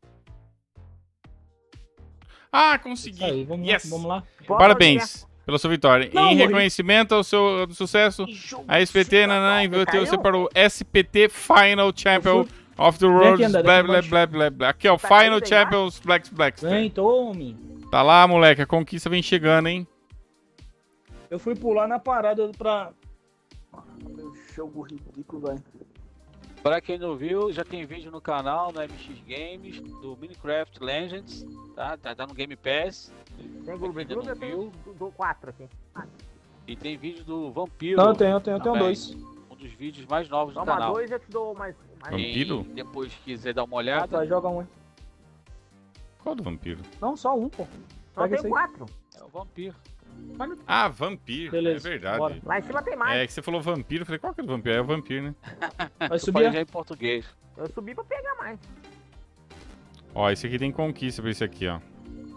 Ah, Isso consegui. aí, vamos Yes. lá, vamos lá. Parabéns pela sua vitória. Não, em morri. reconhecimento ao seu sucesso, a SPT Nanã enviou caiu? você para o SPT Final Champion of the Vem aqui, World. André, Blá, daqui blá, embaixo. blá, blá, blá. Aqui, ó, Tá Final caído aí, Champions Black. Vem, tome. Tá lá, moleque. A conquista vem chegando, hein? Eu fui pular na parada pra... Meu jogo ridículo, velho. Pra quem não viu, já tem vídeo no canal, no MX Games, do Minecraft Legends, tá? Tá no Game Pass. Tem Gloob Ainda Gloob, não eu tenho viu? 4 aqui. E tem vídeo do Vampiro. Não, eu tenho também. 2. Um dos vídeos mais novos do Toma canal. 2 eu te dou mais Vampiro? Quem depois quiser dar uma olhada, Vai, joga um aí. Qual do vampiro? Não, só um, pô. Só Pega tem esse aí. 4. é o Vampiro. Ah, vampiro. Beleza, É verdade. bora. Lá em cima tem mais. É que você falou vampiro. Eu falei, qual que é o vampiro? É o vampiro, né? Vai Eu subir. falei já em português. Eu subi pra pegar mais. Ó, esse aqui tem conquista pra esse aqui, ó.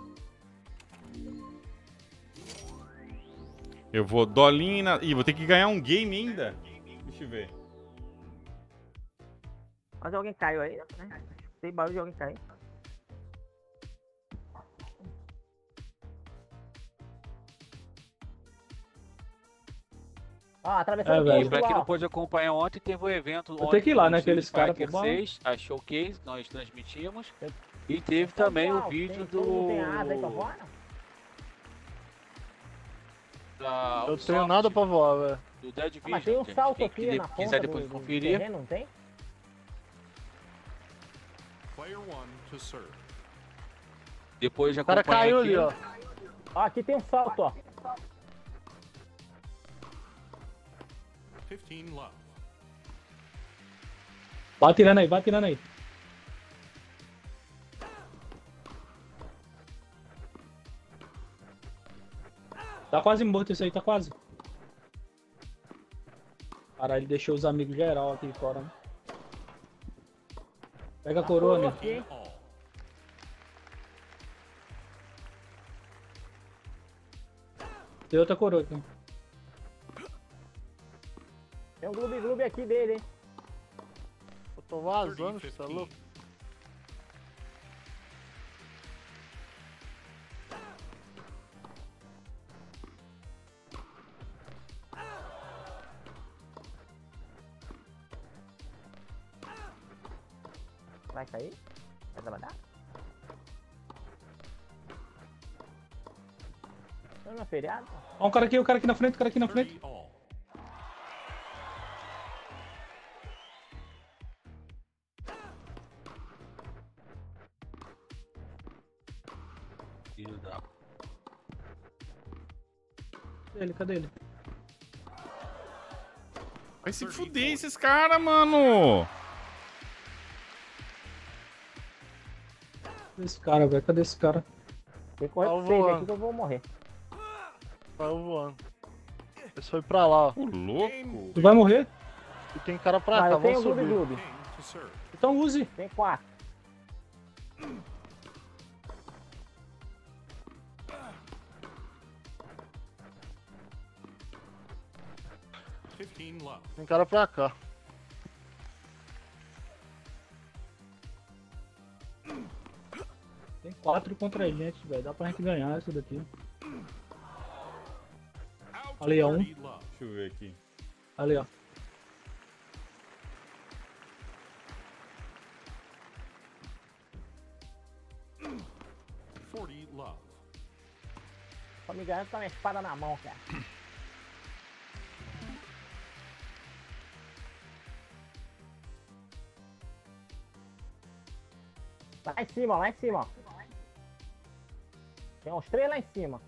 Eu vou dolinho na... Ih, vou ter que ganhar um game ainda. Deixa eu ver. Mas alguém caiu aí, né? Tem barulho de alguém cair. Ó, atravessando É, o velho. E posto pra quem lá, não ó. pôde acompanhar ontem, teve um evento Eu tenho que ir lá, do né, Street aqueles caras, Fighter pô, 6, a Showcase, que nós transmitimos. E teve Então, também o pessoal, vídeo todo mundo tem asa aí pra fora? da Eu Ubisoft, tenho nada pra voar, velho. do Dead Vision. Ah, mas tem um gente. salto Quem aqui na ponta quiser depois do conferir. terreno, não tem? Player 1 to serve. Depois já O cara acompanha caiu aqui. ali, ó. Ó, aqui tem um salto, ó. 15 love. Vai tirando aí, vai tirando aí. Tá quase morto isso aí, tá quase. Caralho, ele deixou os amigos geral aqui fora, né? Pega a coroa, né? Aqui. All. Tem outra coroa aqui. Tem um gloob aqui dele, hein? Eu tô vazando, filho, tá 30-15. louco? Vai cair? Vai trabalhar? Não é feriado? Ó, um cara aqui na frente, o cara aqui na frente. 30 all. Filho da- Cadê ele? Vai se fuder esses caras, mano. Cadê esse cara, velho? Cadê esse cara? Tem que correr Tá pro save voando. aqui que eu vou morrer. Saiu voando. Esse foi pra lá, ó. Ô, louco. Tu vai morrer? E tem cara pra Mas cá, eu tenho vamos subir. gloob. King to serve. Então use. Tem 4. Love. Tem cara pra cá. Tem 4 contra a gente, velho. Dá pra gente ganhar isso daqui. Out Ali, ó, 30 love. Deixa eu ver aqui. Ali, ó. Love. Só me garanto com a minha espada na mão, cara. Lá em cima, lá em cima, ó. Tem uns 3 lá em cima.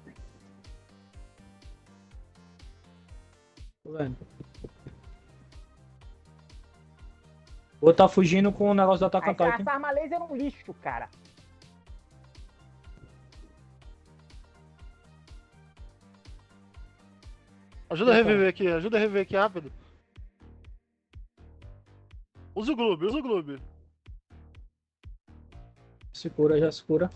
Tô vendo. O outro tá fugindo com o negócio do Attack on Titan. Essa arma laser é um lixo, cara. Ajuda a reviver aqui rápido. Usa o Gloob. Se cura, já se cura.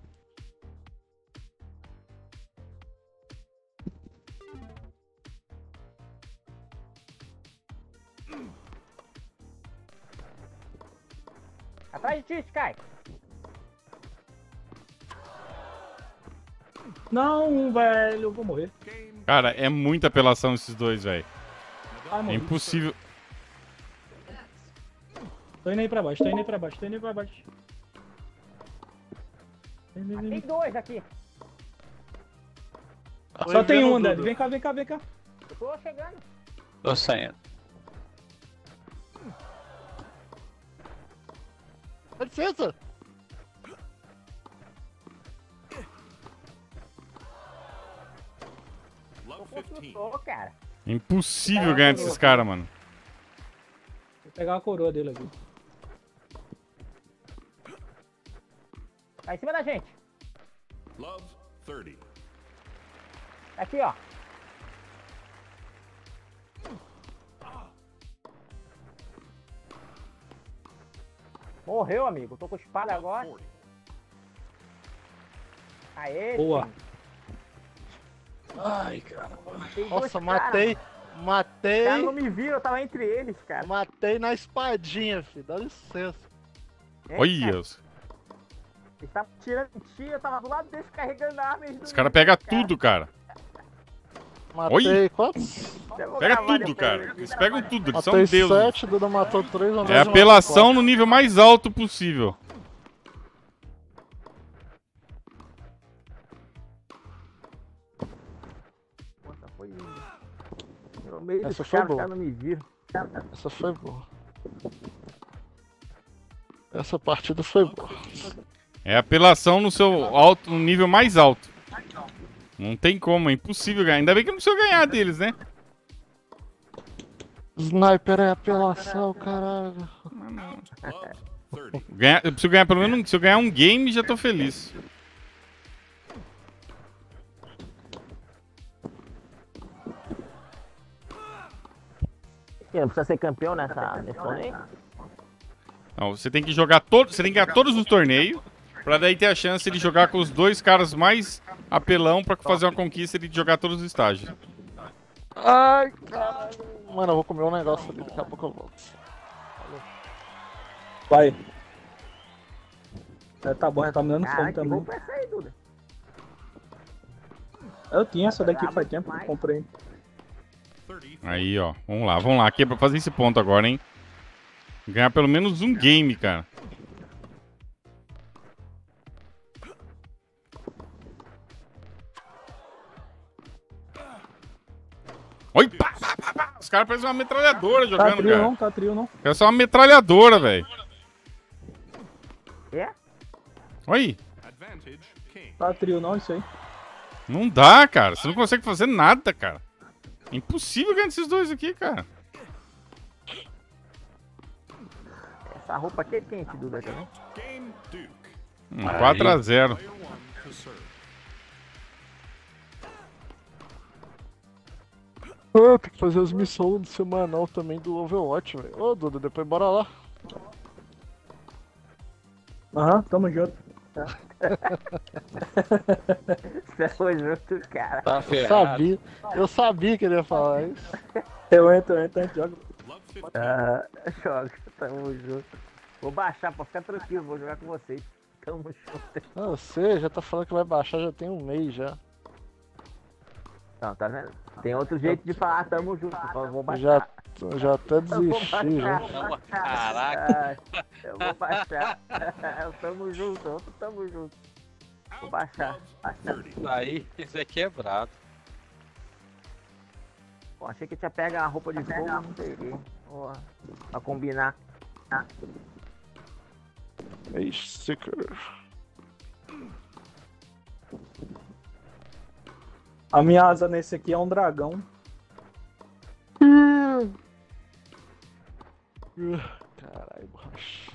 Atrás de ti, Sky. Não, velho, eu vou morrer. Cara, é muita apelação esses dois, velho. Ai, É morri. impossível. Tô indo aí pra baixo, tô indo aí pra baixo. Vem, vem, Tem vem. 2 aqui. Só tem um, André. Dad. Vem cá. Eu tô chegando. Tô saindo. Dá licença. Love Tô 15. construtor, cara. É impossível ganhar desses caras, mano. Vou pegar a coroa dele aqui. Tá em cima da gente. Love 30. Aqui, ó. Morreu, amigo. Tô com espada agora. 40. Aê, Boa. filho. Ai, cara. Matei dois Nossa, caras, matei. mano. Os Matei. caras não me viram, eu tava entre eles, cara. Matei na espadinha, filho. Dá licença. É, Olha, cara, os eles estavam tirando em ti, eu tava do lado deles carregando a arma. os caras pegam tudo, cara. Matei quantos? Pega tudo, cara. Eles pegam tudo, eles são Matei deuses. 7, Duda matou 3, André É matou apelação 4. no nível mais alto possível. Nossa, foi no meio Essa dos foi caras, os boa. caras não me viram. Essa foi boa. Essa partida foi boa. É apelação no seu alto, no nível mais alto. Não tem como, é impossível ganhar. Ainda bem que não precisa ganhar deles, né? Sniper é apelação, caralho. Love 30. Eu preciso ganhar pelo menos se eu ganhar um game, já tô feliz. Ih, não precisa ser campeão nesse torneio? Não, você tem que jogar todos. Você tem que ganhar todos os torneios. Pra daí ter a chance de jogar com os dois caras mais apelão pra fazer uma conquista e de jogar todos os estágios. Ai, caralho. Mano, eu vou comer um negócio ali, daqui a pouco eu volto. Vai. É, tá bom, já tá me dando fome Caraca, que também. roupa é essa aí, Duda? Eu tinha essa daqui faz tempo que eu comprei. 34. Aí, ó. Vamos lá. Aqui é pra fazer esse ponto agora, hein? Ganhar pelo menos um game, cara. Oi, pá, pá, pá, pá. Os caras parecem uma metralhadora Tá jogando, trio cara. não, tá trio não. Quero só uma metralhadora, velho. É? Oi. Advantage king. Tá trio não, isso aí. Não dá, cara. Você não consegue fazer nada, cara. É impossível ganhar desses dois aqui, cara. Essa roupa aqui é quente, Duda, também. Game Duke. 4-0. Player 1 to serve. Ah, tem que fazer as missões do semanal também do Overwatch, velho. Ô, Duda, depois bora lá. Aham, tamo junto. Você foi junto, cara. Tá Eu ferrado. sabia que ele ia falar isso. Eu entro, a gente joga. Love 15. Ah, joga, tamo junto. Vou baixar, pode ficar tranquilo, vou jogar com vocês. Tamo junto. Ah, eu sei, já tá falando que vai baixar já tem um mês já. Não, tá vendo? Tem outro jeito de falar, tamo junto. Eu vou baixar. Já até desisti já. Caraca. Ah, eu vou baixar. Tamo junto, tamo junto. Vou baixar. Aí, isso é quebrado. Pô, achei que tinha pego a roupa de fogo, não peguei. Ó, pra combinar. É sticker. A minha asa nesse aqui é um dragão. Caralho, borracha.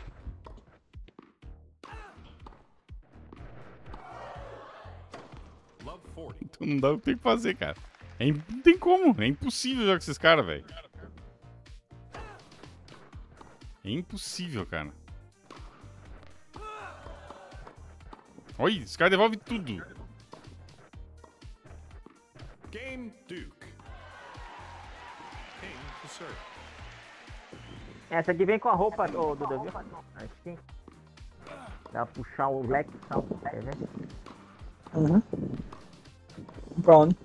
Love 40. Então não dá o que tem que fazer, cara. Não tem como. É impossível jogar com esses caras, velho. É impossível, cara. Olha, esse cara devolve tudo. Game Duke. King to serve. Essa aqui vem com a roupa do Duda, viu? Acho que dá pra puxar o leque. Quer ver? Uhum. Pra onde?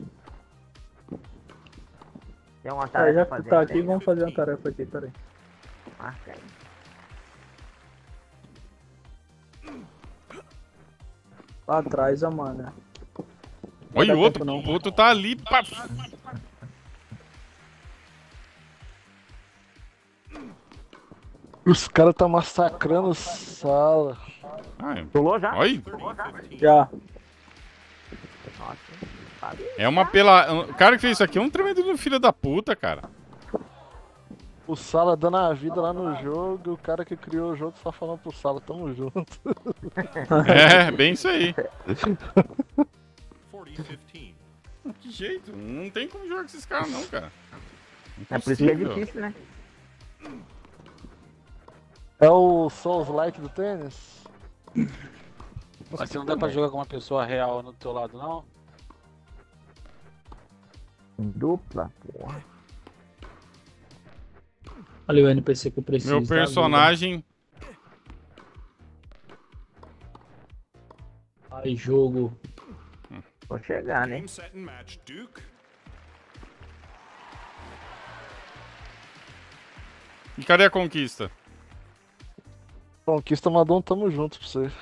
Tem uma Ah, tarefa já pra que fazer. tá aqui, vamos fazer uma tarefa aqui, peraí. Marca aí. Lá atrás, a mana. Olha, dá o outro, tempo, não. o outro tá ali. Pá. Os caras tá massacrando sala. Ah, Pulou já? olha, Já. Nossa, sabe? é uma pela. O cara que fez isso aqui é um tremendo filho da puta, cara. O Sala dando a vida lá no jogo, e o cara que criou o jogo só falando pro Sala, tamo junto. É, bem isso aí. 40-15. Que jeito, não tem como jogar com esses caras não, cara. É por isso que é Impossível. difícil, né? É o Souls-like do tênis? Mas você não dá pra jogar com uma pessoa real no teu lado, não? Em dupla, porra. Olha o NPC que eu preciso. Meu personagem. Ai, jogo. Vou chegar, né? Game set and match Duke. E cadê a conquista? Conquista mandou um tamo junto pra você.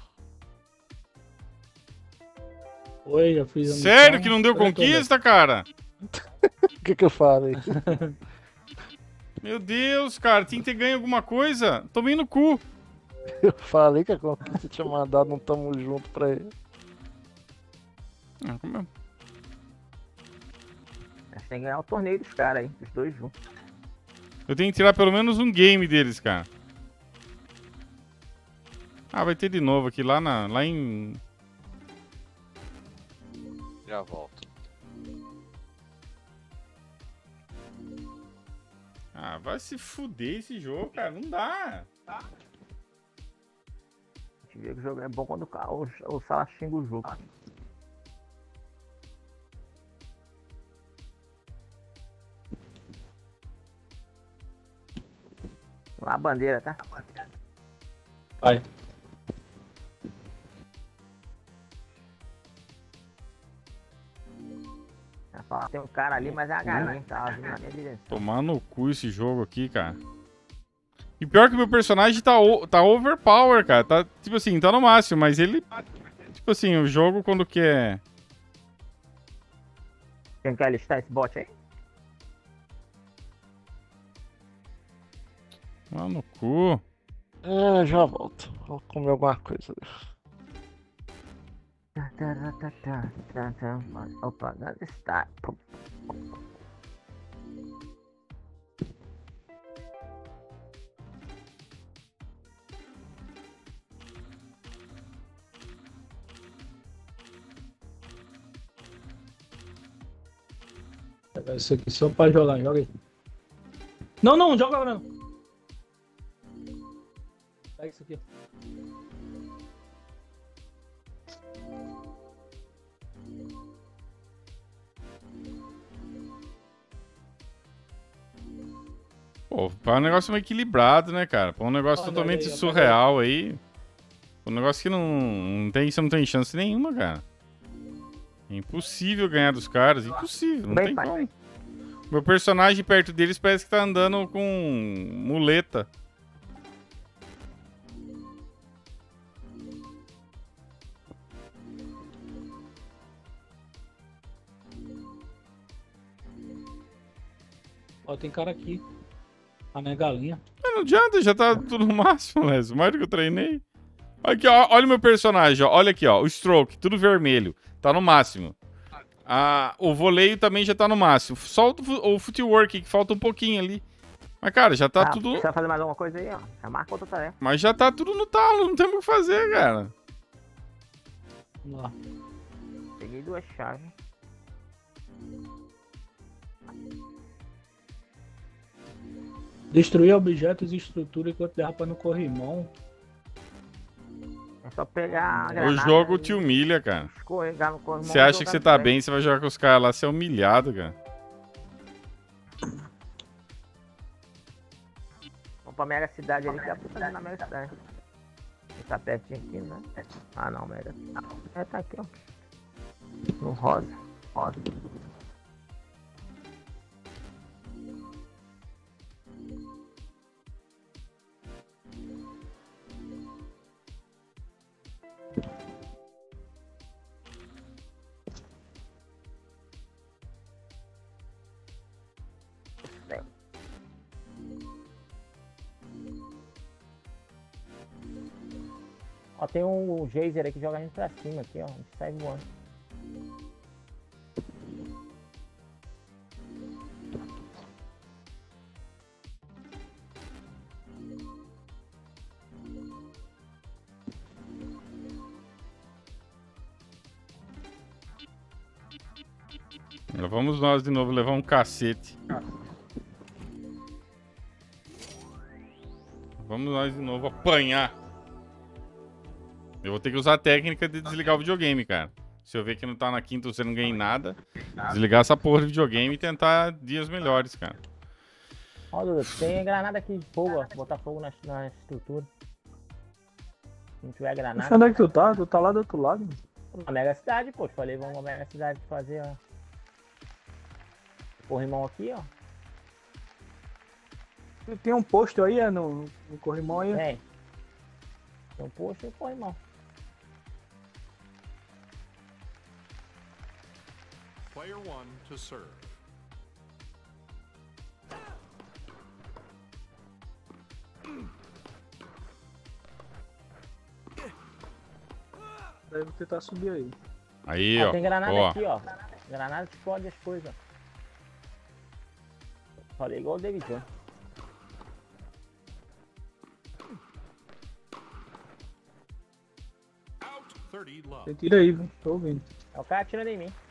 Oi, já fiz a missão. Sério que não deu Olha aqui, conquista, cara? O que eu falei? Meu Deus, cara, tinha que ter ganho alguma coisa. Tomei no cu. Eu falei que a conquista tinha mandado um tamo junto pra ele. Ah, como é? A gente tem que ganhar o torneio dos caras aí, os dois juntos. Eu tenho que tirar pelo menos um game deles, cara. Ah, vai ter de novo aqui lá em... Já volto. Ah, vai se fuder esse jogo, cara. Não dá. A gente vê que o jogo é bom quando o Sala xinga o jogo. Lá a bandeira, tá? Vai. Ela fala, tem um cara ali, mas é a galinha que tá vindo na minha direção. Tomar no cu esse jogo aqui, cara. E pior que o meu personagem tá overpower, cara. Tá, tipo assim, tá no máximo, mas ele... Tipo assim, o jogo quando quer... Quem quer listar esse bot aí? Tomar no cu. É, já volto. Vou comer alguma coisa. Opa, onde está? Pegar isso aqui só pra jogar, joga aí. Não, não, joga agora não. Pega isso aqui. Pô, pra um negócio meio equilibrado, né, cara? Pra um negócio Olha totalmente aí, ó, surreal aí. Um negócio que não tem, você não tem chance nenhuma, cara. É impossível ganhar dos caras, impossível, não Bem, tem pai. como. Meu personagem perto deles parece que tá andando com muleta. Ó, tem cara aqui. A minha galinha. Mas não adianta, já tá tudo no máximo, Léo. Mais do que eu treinei. Aqui, ó, olha o meu personagem, ó. Olha aqui, ó. O stroke, tudo vermelho. Tá no máximo. O voleio também já tá no máximo. Só o footwork, que falta um pouquinho ali. Mas, cara, já tá tudo... Você vai fazer mais alguma coisa aí, ó? Já marca outra tarefa. Mas já tá tudo no talo, não tem o que fazer, cara. Vamos lá. Peguei 2 chaves. Destruir objetos e estrutura enquanto derrapa no corrimão. É só pegar a O granada jogo e te humilha, cara. escorregar no corrimão. Você e acha jogar que você no tá pé. bem, você vai jogar com os caras lá, você é humilhado, cara. Vamos pra Mega Cidade ali, que dá pra fazer na Mega Cidade. Tá pertinho aqui, né? Ah, não, Mega. É, tá aqui, ó. No rosa. Rosa. Ó, tem um geyser aí que joga a gente pra cima aqui, ó. A gente sai voando. Lá vamos nós de novo levar um cacete. Vamos nós de novo apanhar. Eu vou ter que usar a técnica de desligar o videogame, cara. Se eu ver que não tá na quinta você não ganha nada, desligar essa porra de videogame e tentar dias melhores, cara. Ó, Dudu, tem granada aqui de fogo, ó. Botar fogo na estrutura. Se não tiver granada. Onde é que tu tá? Tu tá lá do outro lado. Na Mega Cidade, pô. Te falei, vamos na Mega Cidade fazer, ó. Corrimão aqui, ó. Tem um posto aí, no corrimão aí. Vem. Tem um posto e um corrimão. Player 1 to serve. Daí vou tentar subir aí. Aí, ó. Tem granada Ó. aqui, ó. Granada explode as coisas. Falei igual o David Jones. Out 30 love. Tem tiro aí, viu? Tô ouvindo. É o cara atirando em mim.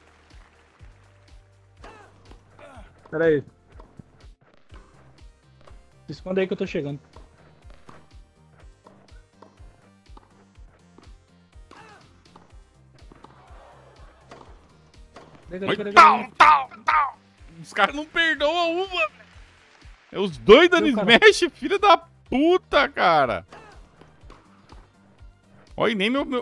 Pera aí. Esconda aí que eu tô chegando. Oi, tal, tal, tal. Os caras não perdoam uma. É os dois dando Meu cara. smash, filha da puta, cara. Olha, nem meu...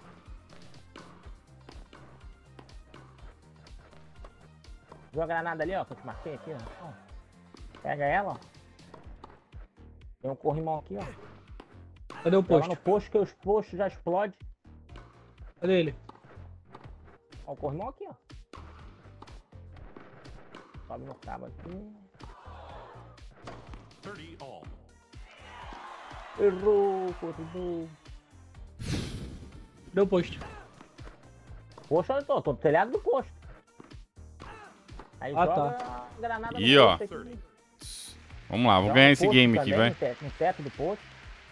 Viu a granada ali, ó, que eu te marquei aqui, ó. Pega ela, ó. Tem um corrimão aqui, ó. Cadê o Joga posto? no posto que os postos já explodem. Cadê ele? Ó, o corrimão aqui, ó. Sobe no cabo aqui. 30 all. Errou, corredor. Cadê o posto? Posto, onde eu tô? Tô no telhado do posto. Aí Ah, joga tá. a granada Ih, no ó. posto aqui. Vamos lá, vou Joga ganhar no esse posto game aqui, também, vai. No teto do posto.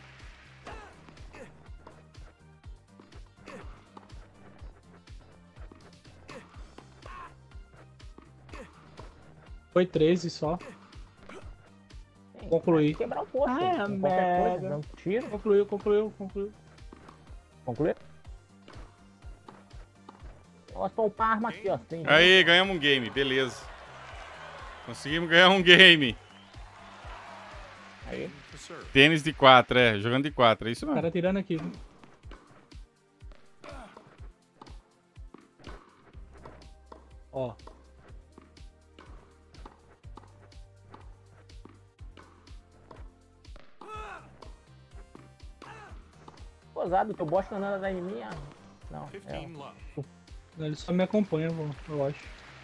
Foi 13 só. Concluí. Quebrar o posto. Ah, com qualquer merda. coisa, dando tiro. Concluiu. Concluiu? Posso poupar a arma aqui, ó. Tem Aí, ganhamos um game, beleza. Conseguimos ganhar um game. Aí. To serve. Tênis de 4, jogando de 4, é isso O mesmo. cara tirando aqui, viu? Ó. Posado, teu bosta andando atrás de mim. Não, 15 love. Ele só me acompanha, eu acho.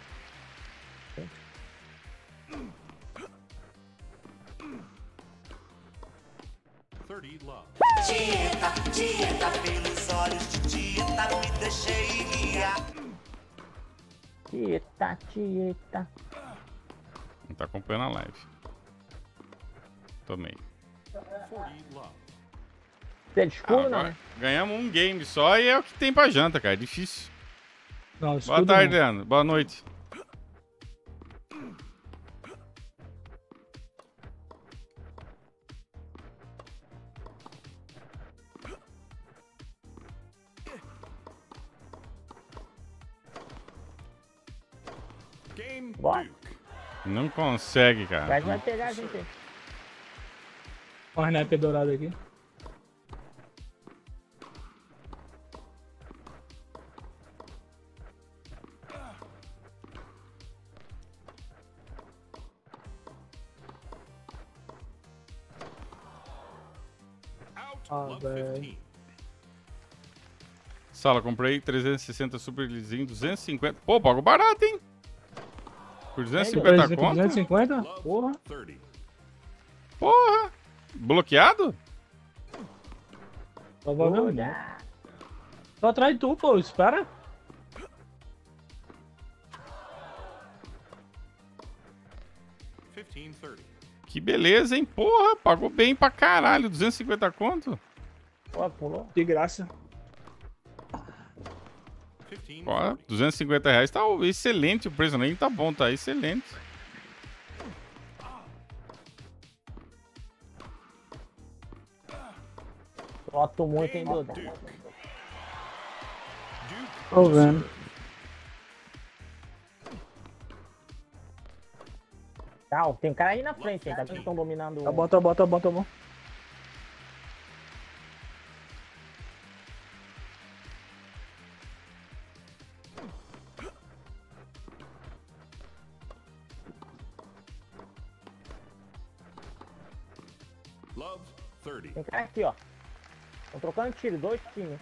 Love. Tieta, pelos olhos de Tieta, me deixei guiar. Tieta. Não tá acompanhando a live. Tomei. 40 love. Você é de escuro, não, Agora né? ganhamos um game só e é o que tem pra janta, cara. É difícil. Não, Boa escudo tarde, não. Leandro. Boa noite. Game Bora. Duke. Não consegue, O cara. gás vai pegar a gente aí. Ó, o sniper dourado aqui. Out Ah, love velho. 15. Sala, comprei 360 Super Lisinho, 250. Pô, pago barato, hein? Por 250 conto? 250? Love Porra. 30. Porra! Bloqueado? Provavelmente. Olha. Tô atrás de tu, pô. Espera. $15.30. Que beleza, hein? Porra, pagou bem pra caralho. 250 conto? Pô, pulou. De graça. Ó, $15.40. 250 reais tá excelente o preço. Nem tá bom, tá excelente. Boto muito, hein, Duda. Duke. Duke Tô to vendo. serve. Tá, ó, tem um cara aí na frente, hein? Tá vendo que estão dominando Tá bom, tá bom, tá bom, tá bom. Love 30. Tem cara aqui, ó. Estão trocando tiro, dois times.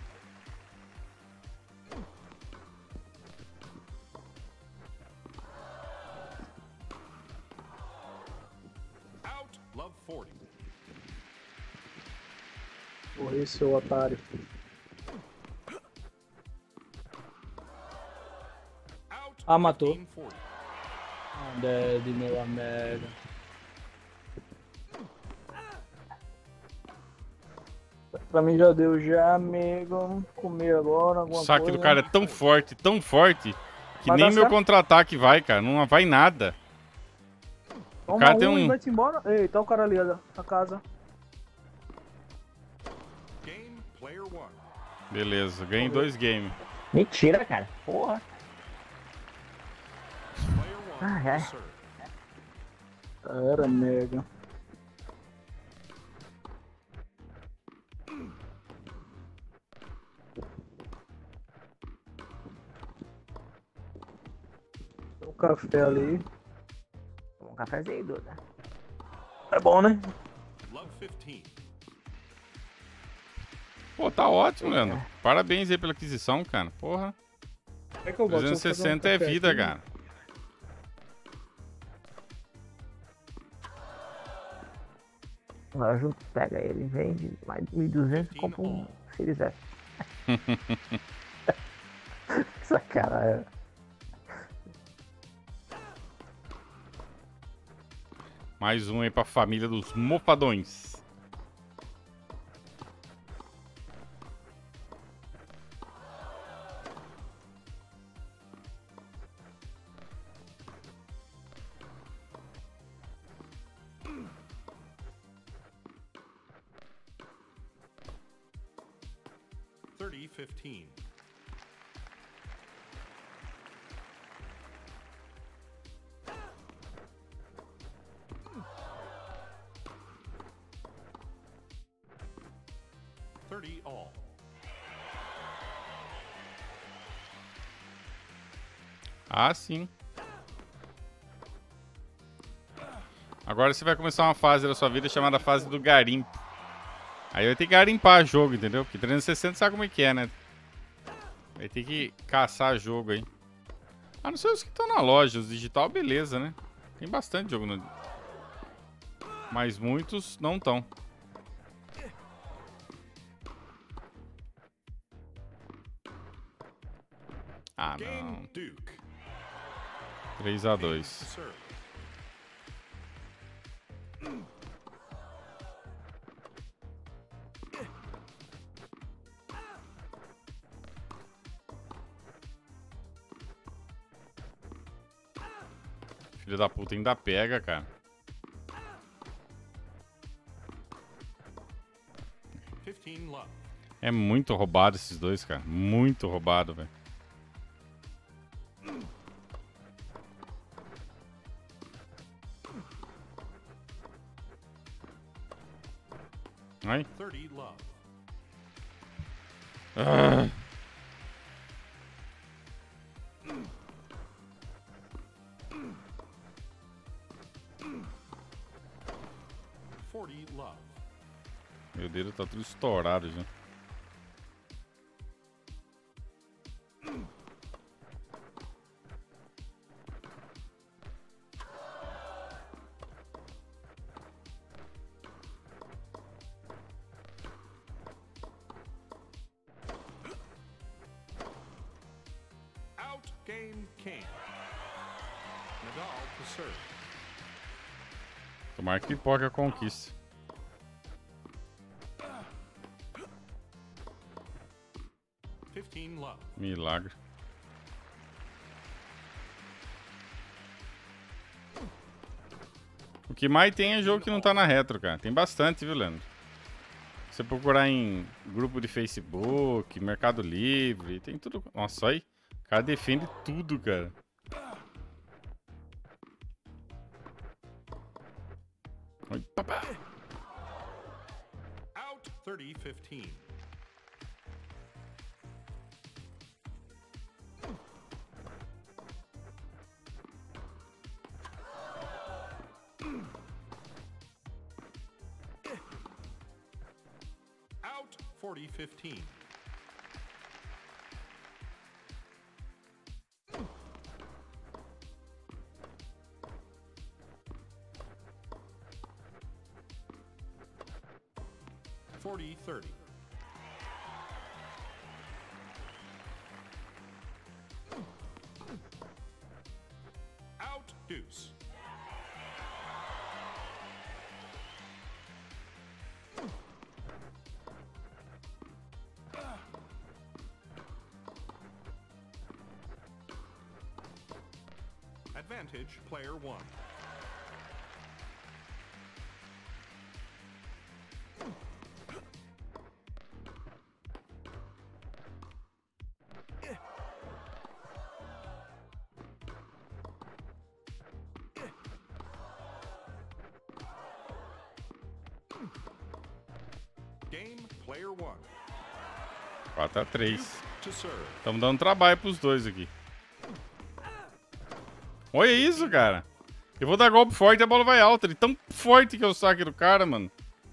Out love 40. Porra, esse seu otário. Ah, matou. 1540. Ah, Dead, meu amigo. Pra mim já deu já, amigo. Comer agora O alguma saque coisa. do cara é tão forte, que Vai nem dar meu certo? contra-ataque vai, cara. Não vai nada. O Toma cara tem um e um... vai-te embora. Eita, o cara ali na casa. Game player 1. Beleza, ganhei 2 games. Mentira, cara. Porra. Player 1 Ai, ai. to serve. Era, amigo. Tem um café ali. Toma um cafezinho, Duda. É bom, né? Love 15. Pô, tá ótimo, Leandro. Parabéns aí pela aquisição, cara. Porra. É que eu gosto. 360 é vida, cara. Agora junto, pega ele, vende mais de 1.200 e compra um Series S. Essa cara é... Mais um aí pra família dos mofadões. Thirty 15. All. Ah, sim. Agora você vai começar uma fase da sua vida chamada fase do garimpo. Aí vai ter que garimpar jogo, entendeu? Porque 360 sabe como é que é, né? Vai ter que caçar jogo aí. A não ser os que estão na loja, os digital, beleza, né? Tem bastante jogo no... Mas muitos não estão. Ah, não. Game Duke. 3-2. Serve. Filho da puta ainda pega, cara. 15 love. É muito roubado esses dois, cara. Muito roubado, velho. Ai. 30 love. Ah. Love. Meu dedo tá tudo estourado já. Out game King. Nadal to serve. Tomara que pipoca a conquista. Love. Milagre. O que mais tem é jogo que não tá na retro, cara. Tem bastante, viu, Leandro? Se você procurar em grupo de Facebook, Mercado Livre, tem tudo. Nossa, aí. O cara defende tudo, cara. Oi, papá. Out 30-15. Out 40-15. $40-30. Advantage, player 1. Game, player 1. 4-3. To serve. Estamos dando trabalho pros dois aqui. Olha isso, cara. Eu vou dar golpe forte e a bola vai alta. Ele é tão forte que é o saque do cara, mano.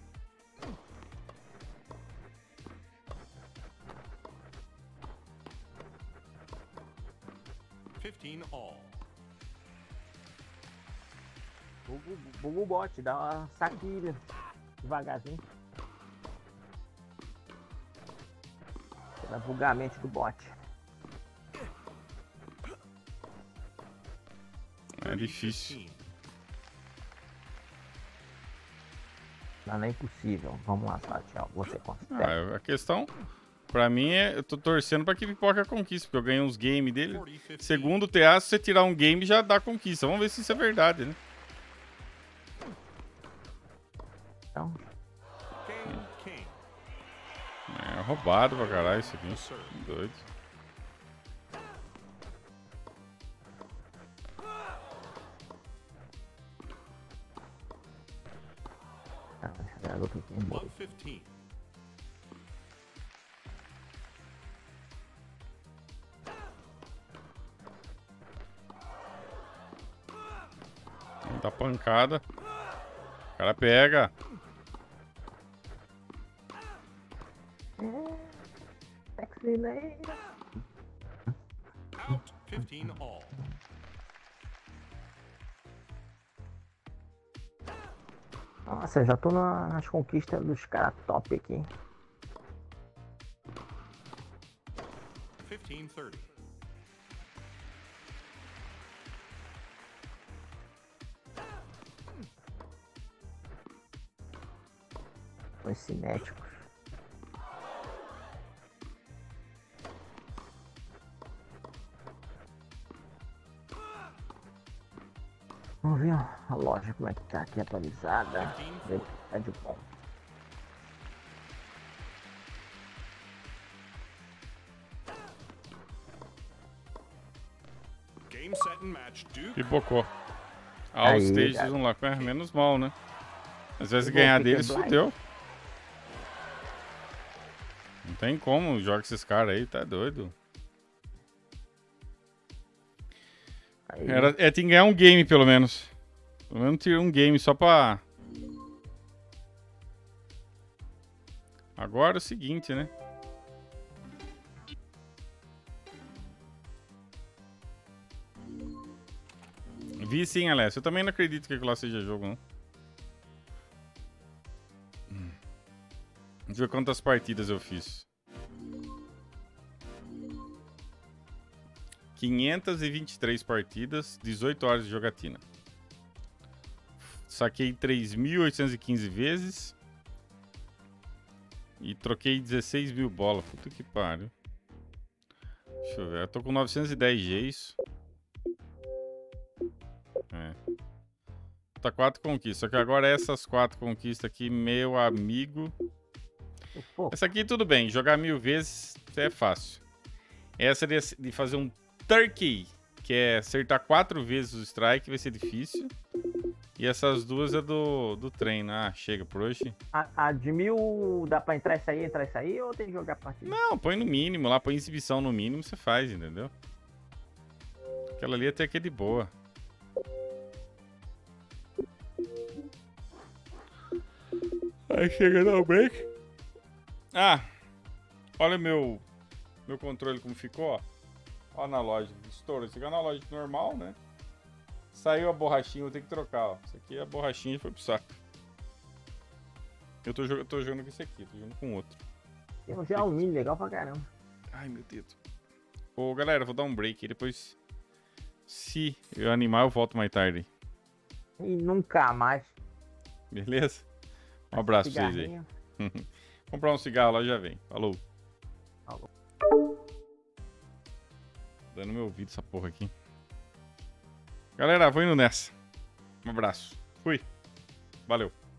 All. Buga o bot, dá uma saquilha. Devagarzinho. Pela bugar a mente do bot. É difícil. Não é impossível. Vamos lá, Satiel. Você consegue. Ah, a questão, pra mim, é... Eu tô torcendo pra que Pipoca conquista, porque eu ganhei uns games dele. Segundo o TA, se você tirar um game, já dá conquista. Vamos ver se isso é verdade, né? Então... É roubado pra caralho isso aqui. Doido. Love 15. Dá pancada. O cara pega. Sexy lady. Out 15 all. Nossa, eu já tô nas conquistas dos caras top aqui. 15-30. Os cinéticos. Vamos ver a loja como é que tá aqui atualizada. Ver o que tá de bom. Game, set, and match. Duke. Pipocou. All Aí, stages cara. vão lá. Menos mal, né? Às vezes Eu ganhar vou ter deles, que blind. fudeu. Não tem como jogar esses caras aí, tá doido. Aí, Tem que ganhar um game, pelo menos. Pelo menos tirar um game só pra... Agora é o seguinte, né? Vi sim, Alessio. Eu também não acredito que aquilo lá seja jogo, não. Deixa eu ver quantas partidas eu fiz. 523 partidas, 18 horas de jogatina. Saquei 3.815 vezes. E troquei 16 mil bolas. Puta que pariu. Deixa eu ver. Eu tô com 910 Gs. É. Tá 4 conquistas. Só que agora essas 4 conquistas aqui, meu amigo. pô, Essa aqui tudo bem. Jogar 1000 vezes é fácil. Essa de fazer um turkey, que é acertar 4 vezes o strike, vai ser difícil. E essas duas é do treino. Ah, chega por hoje. a de 1000 dá pra entrar e sair ou tem que jogar a partida? Não, põe no mínimo lá, põe exibição no mínimo, você faz, entendeu? Aquela ali até que é de boa. Aí chega no break. Ah, olha meu controle como ficou, ó. Ó na loja, estouro. Esse aqui é na loja normal, né? Saiu a borrachinha, vou ter que trocar, ó. Isso aqui, a borrachinha foi pro saco. Eu tô jogando com esse aqui, tô jogando com outro. Tem um gel alumínio legal pra caramba. Ai, meu Deus. Ô, galera, vou dar um break aí, depois... Se eu animar, eu volto mais tarde. E nunca mais. Beleza? Um abraço pra vocês aí. Cigarrinho. Comprar um cigarro lá já vem. Falou. Falou. Dando meu ouvido essa porra aqui. Galera, vou indo nessa. Um abraço. Fui. Valeu.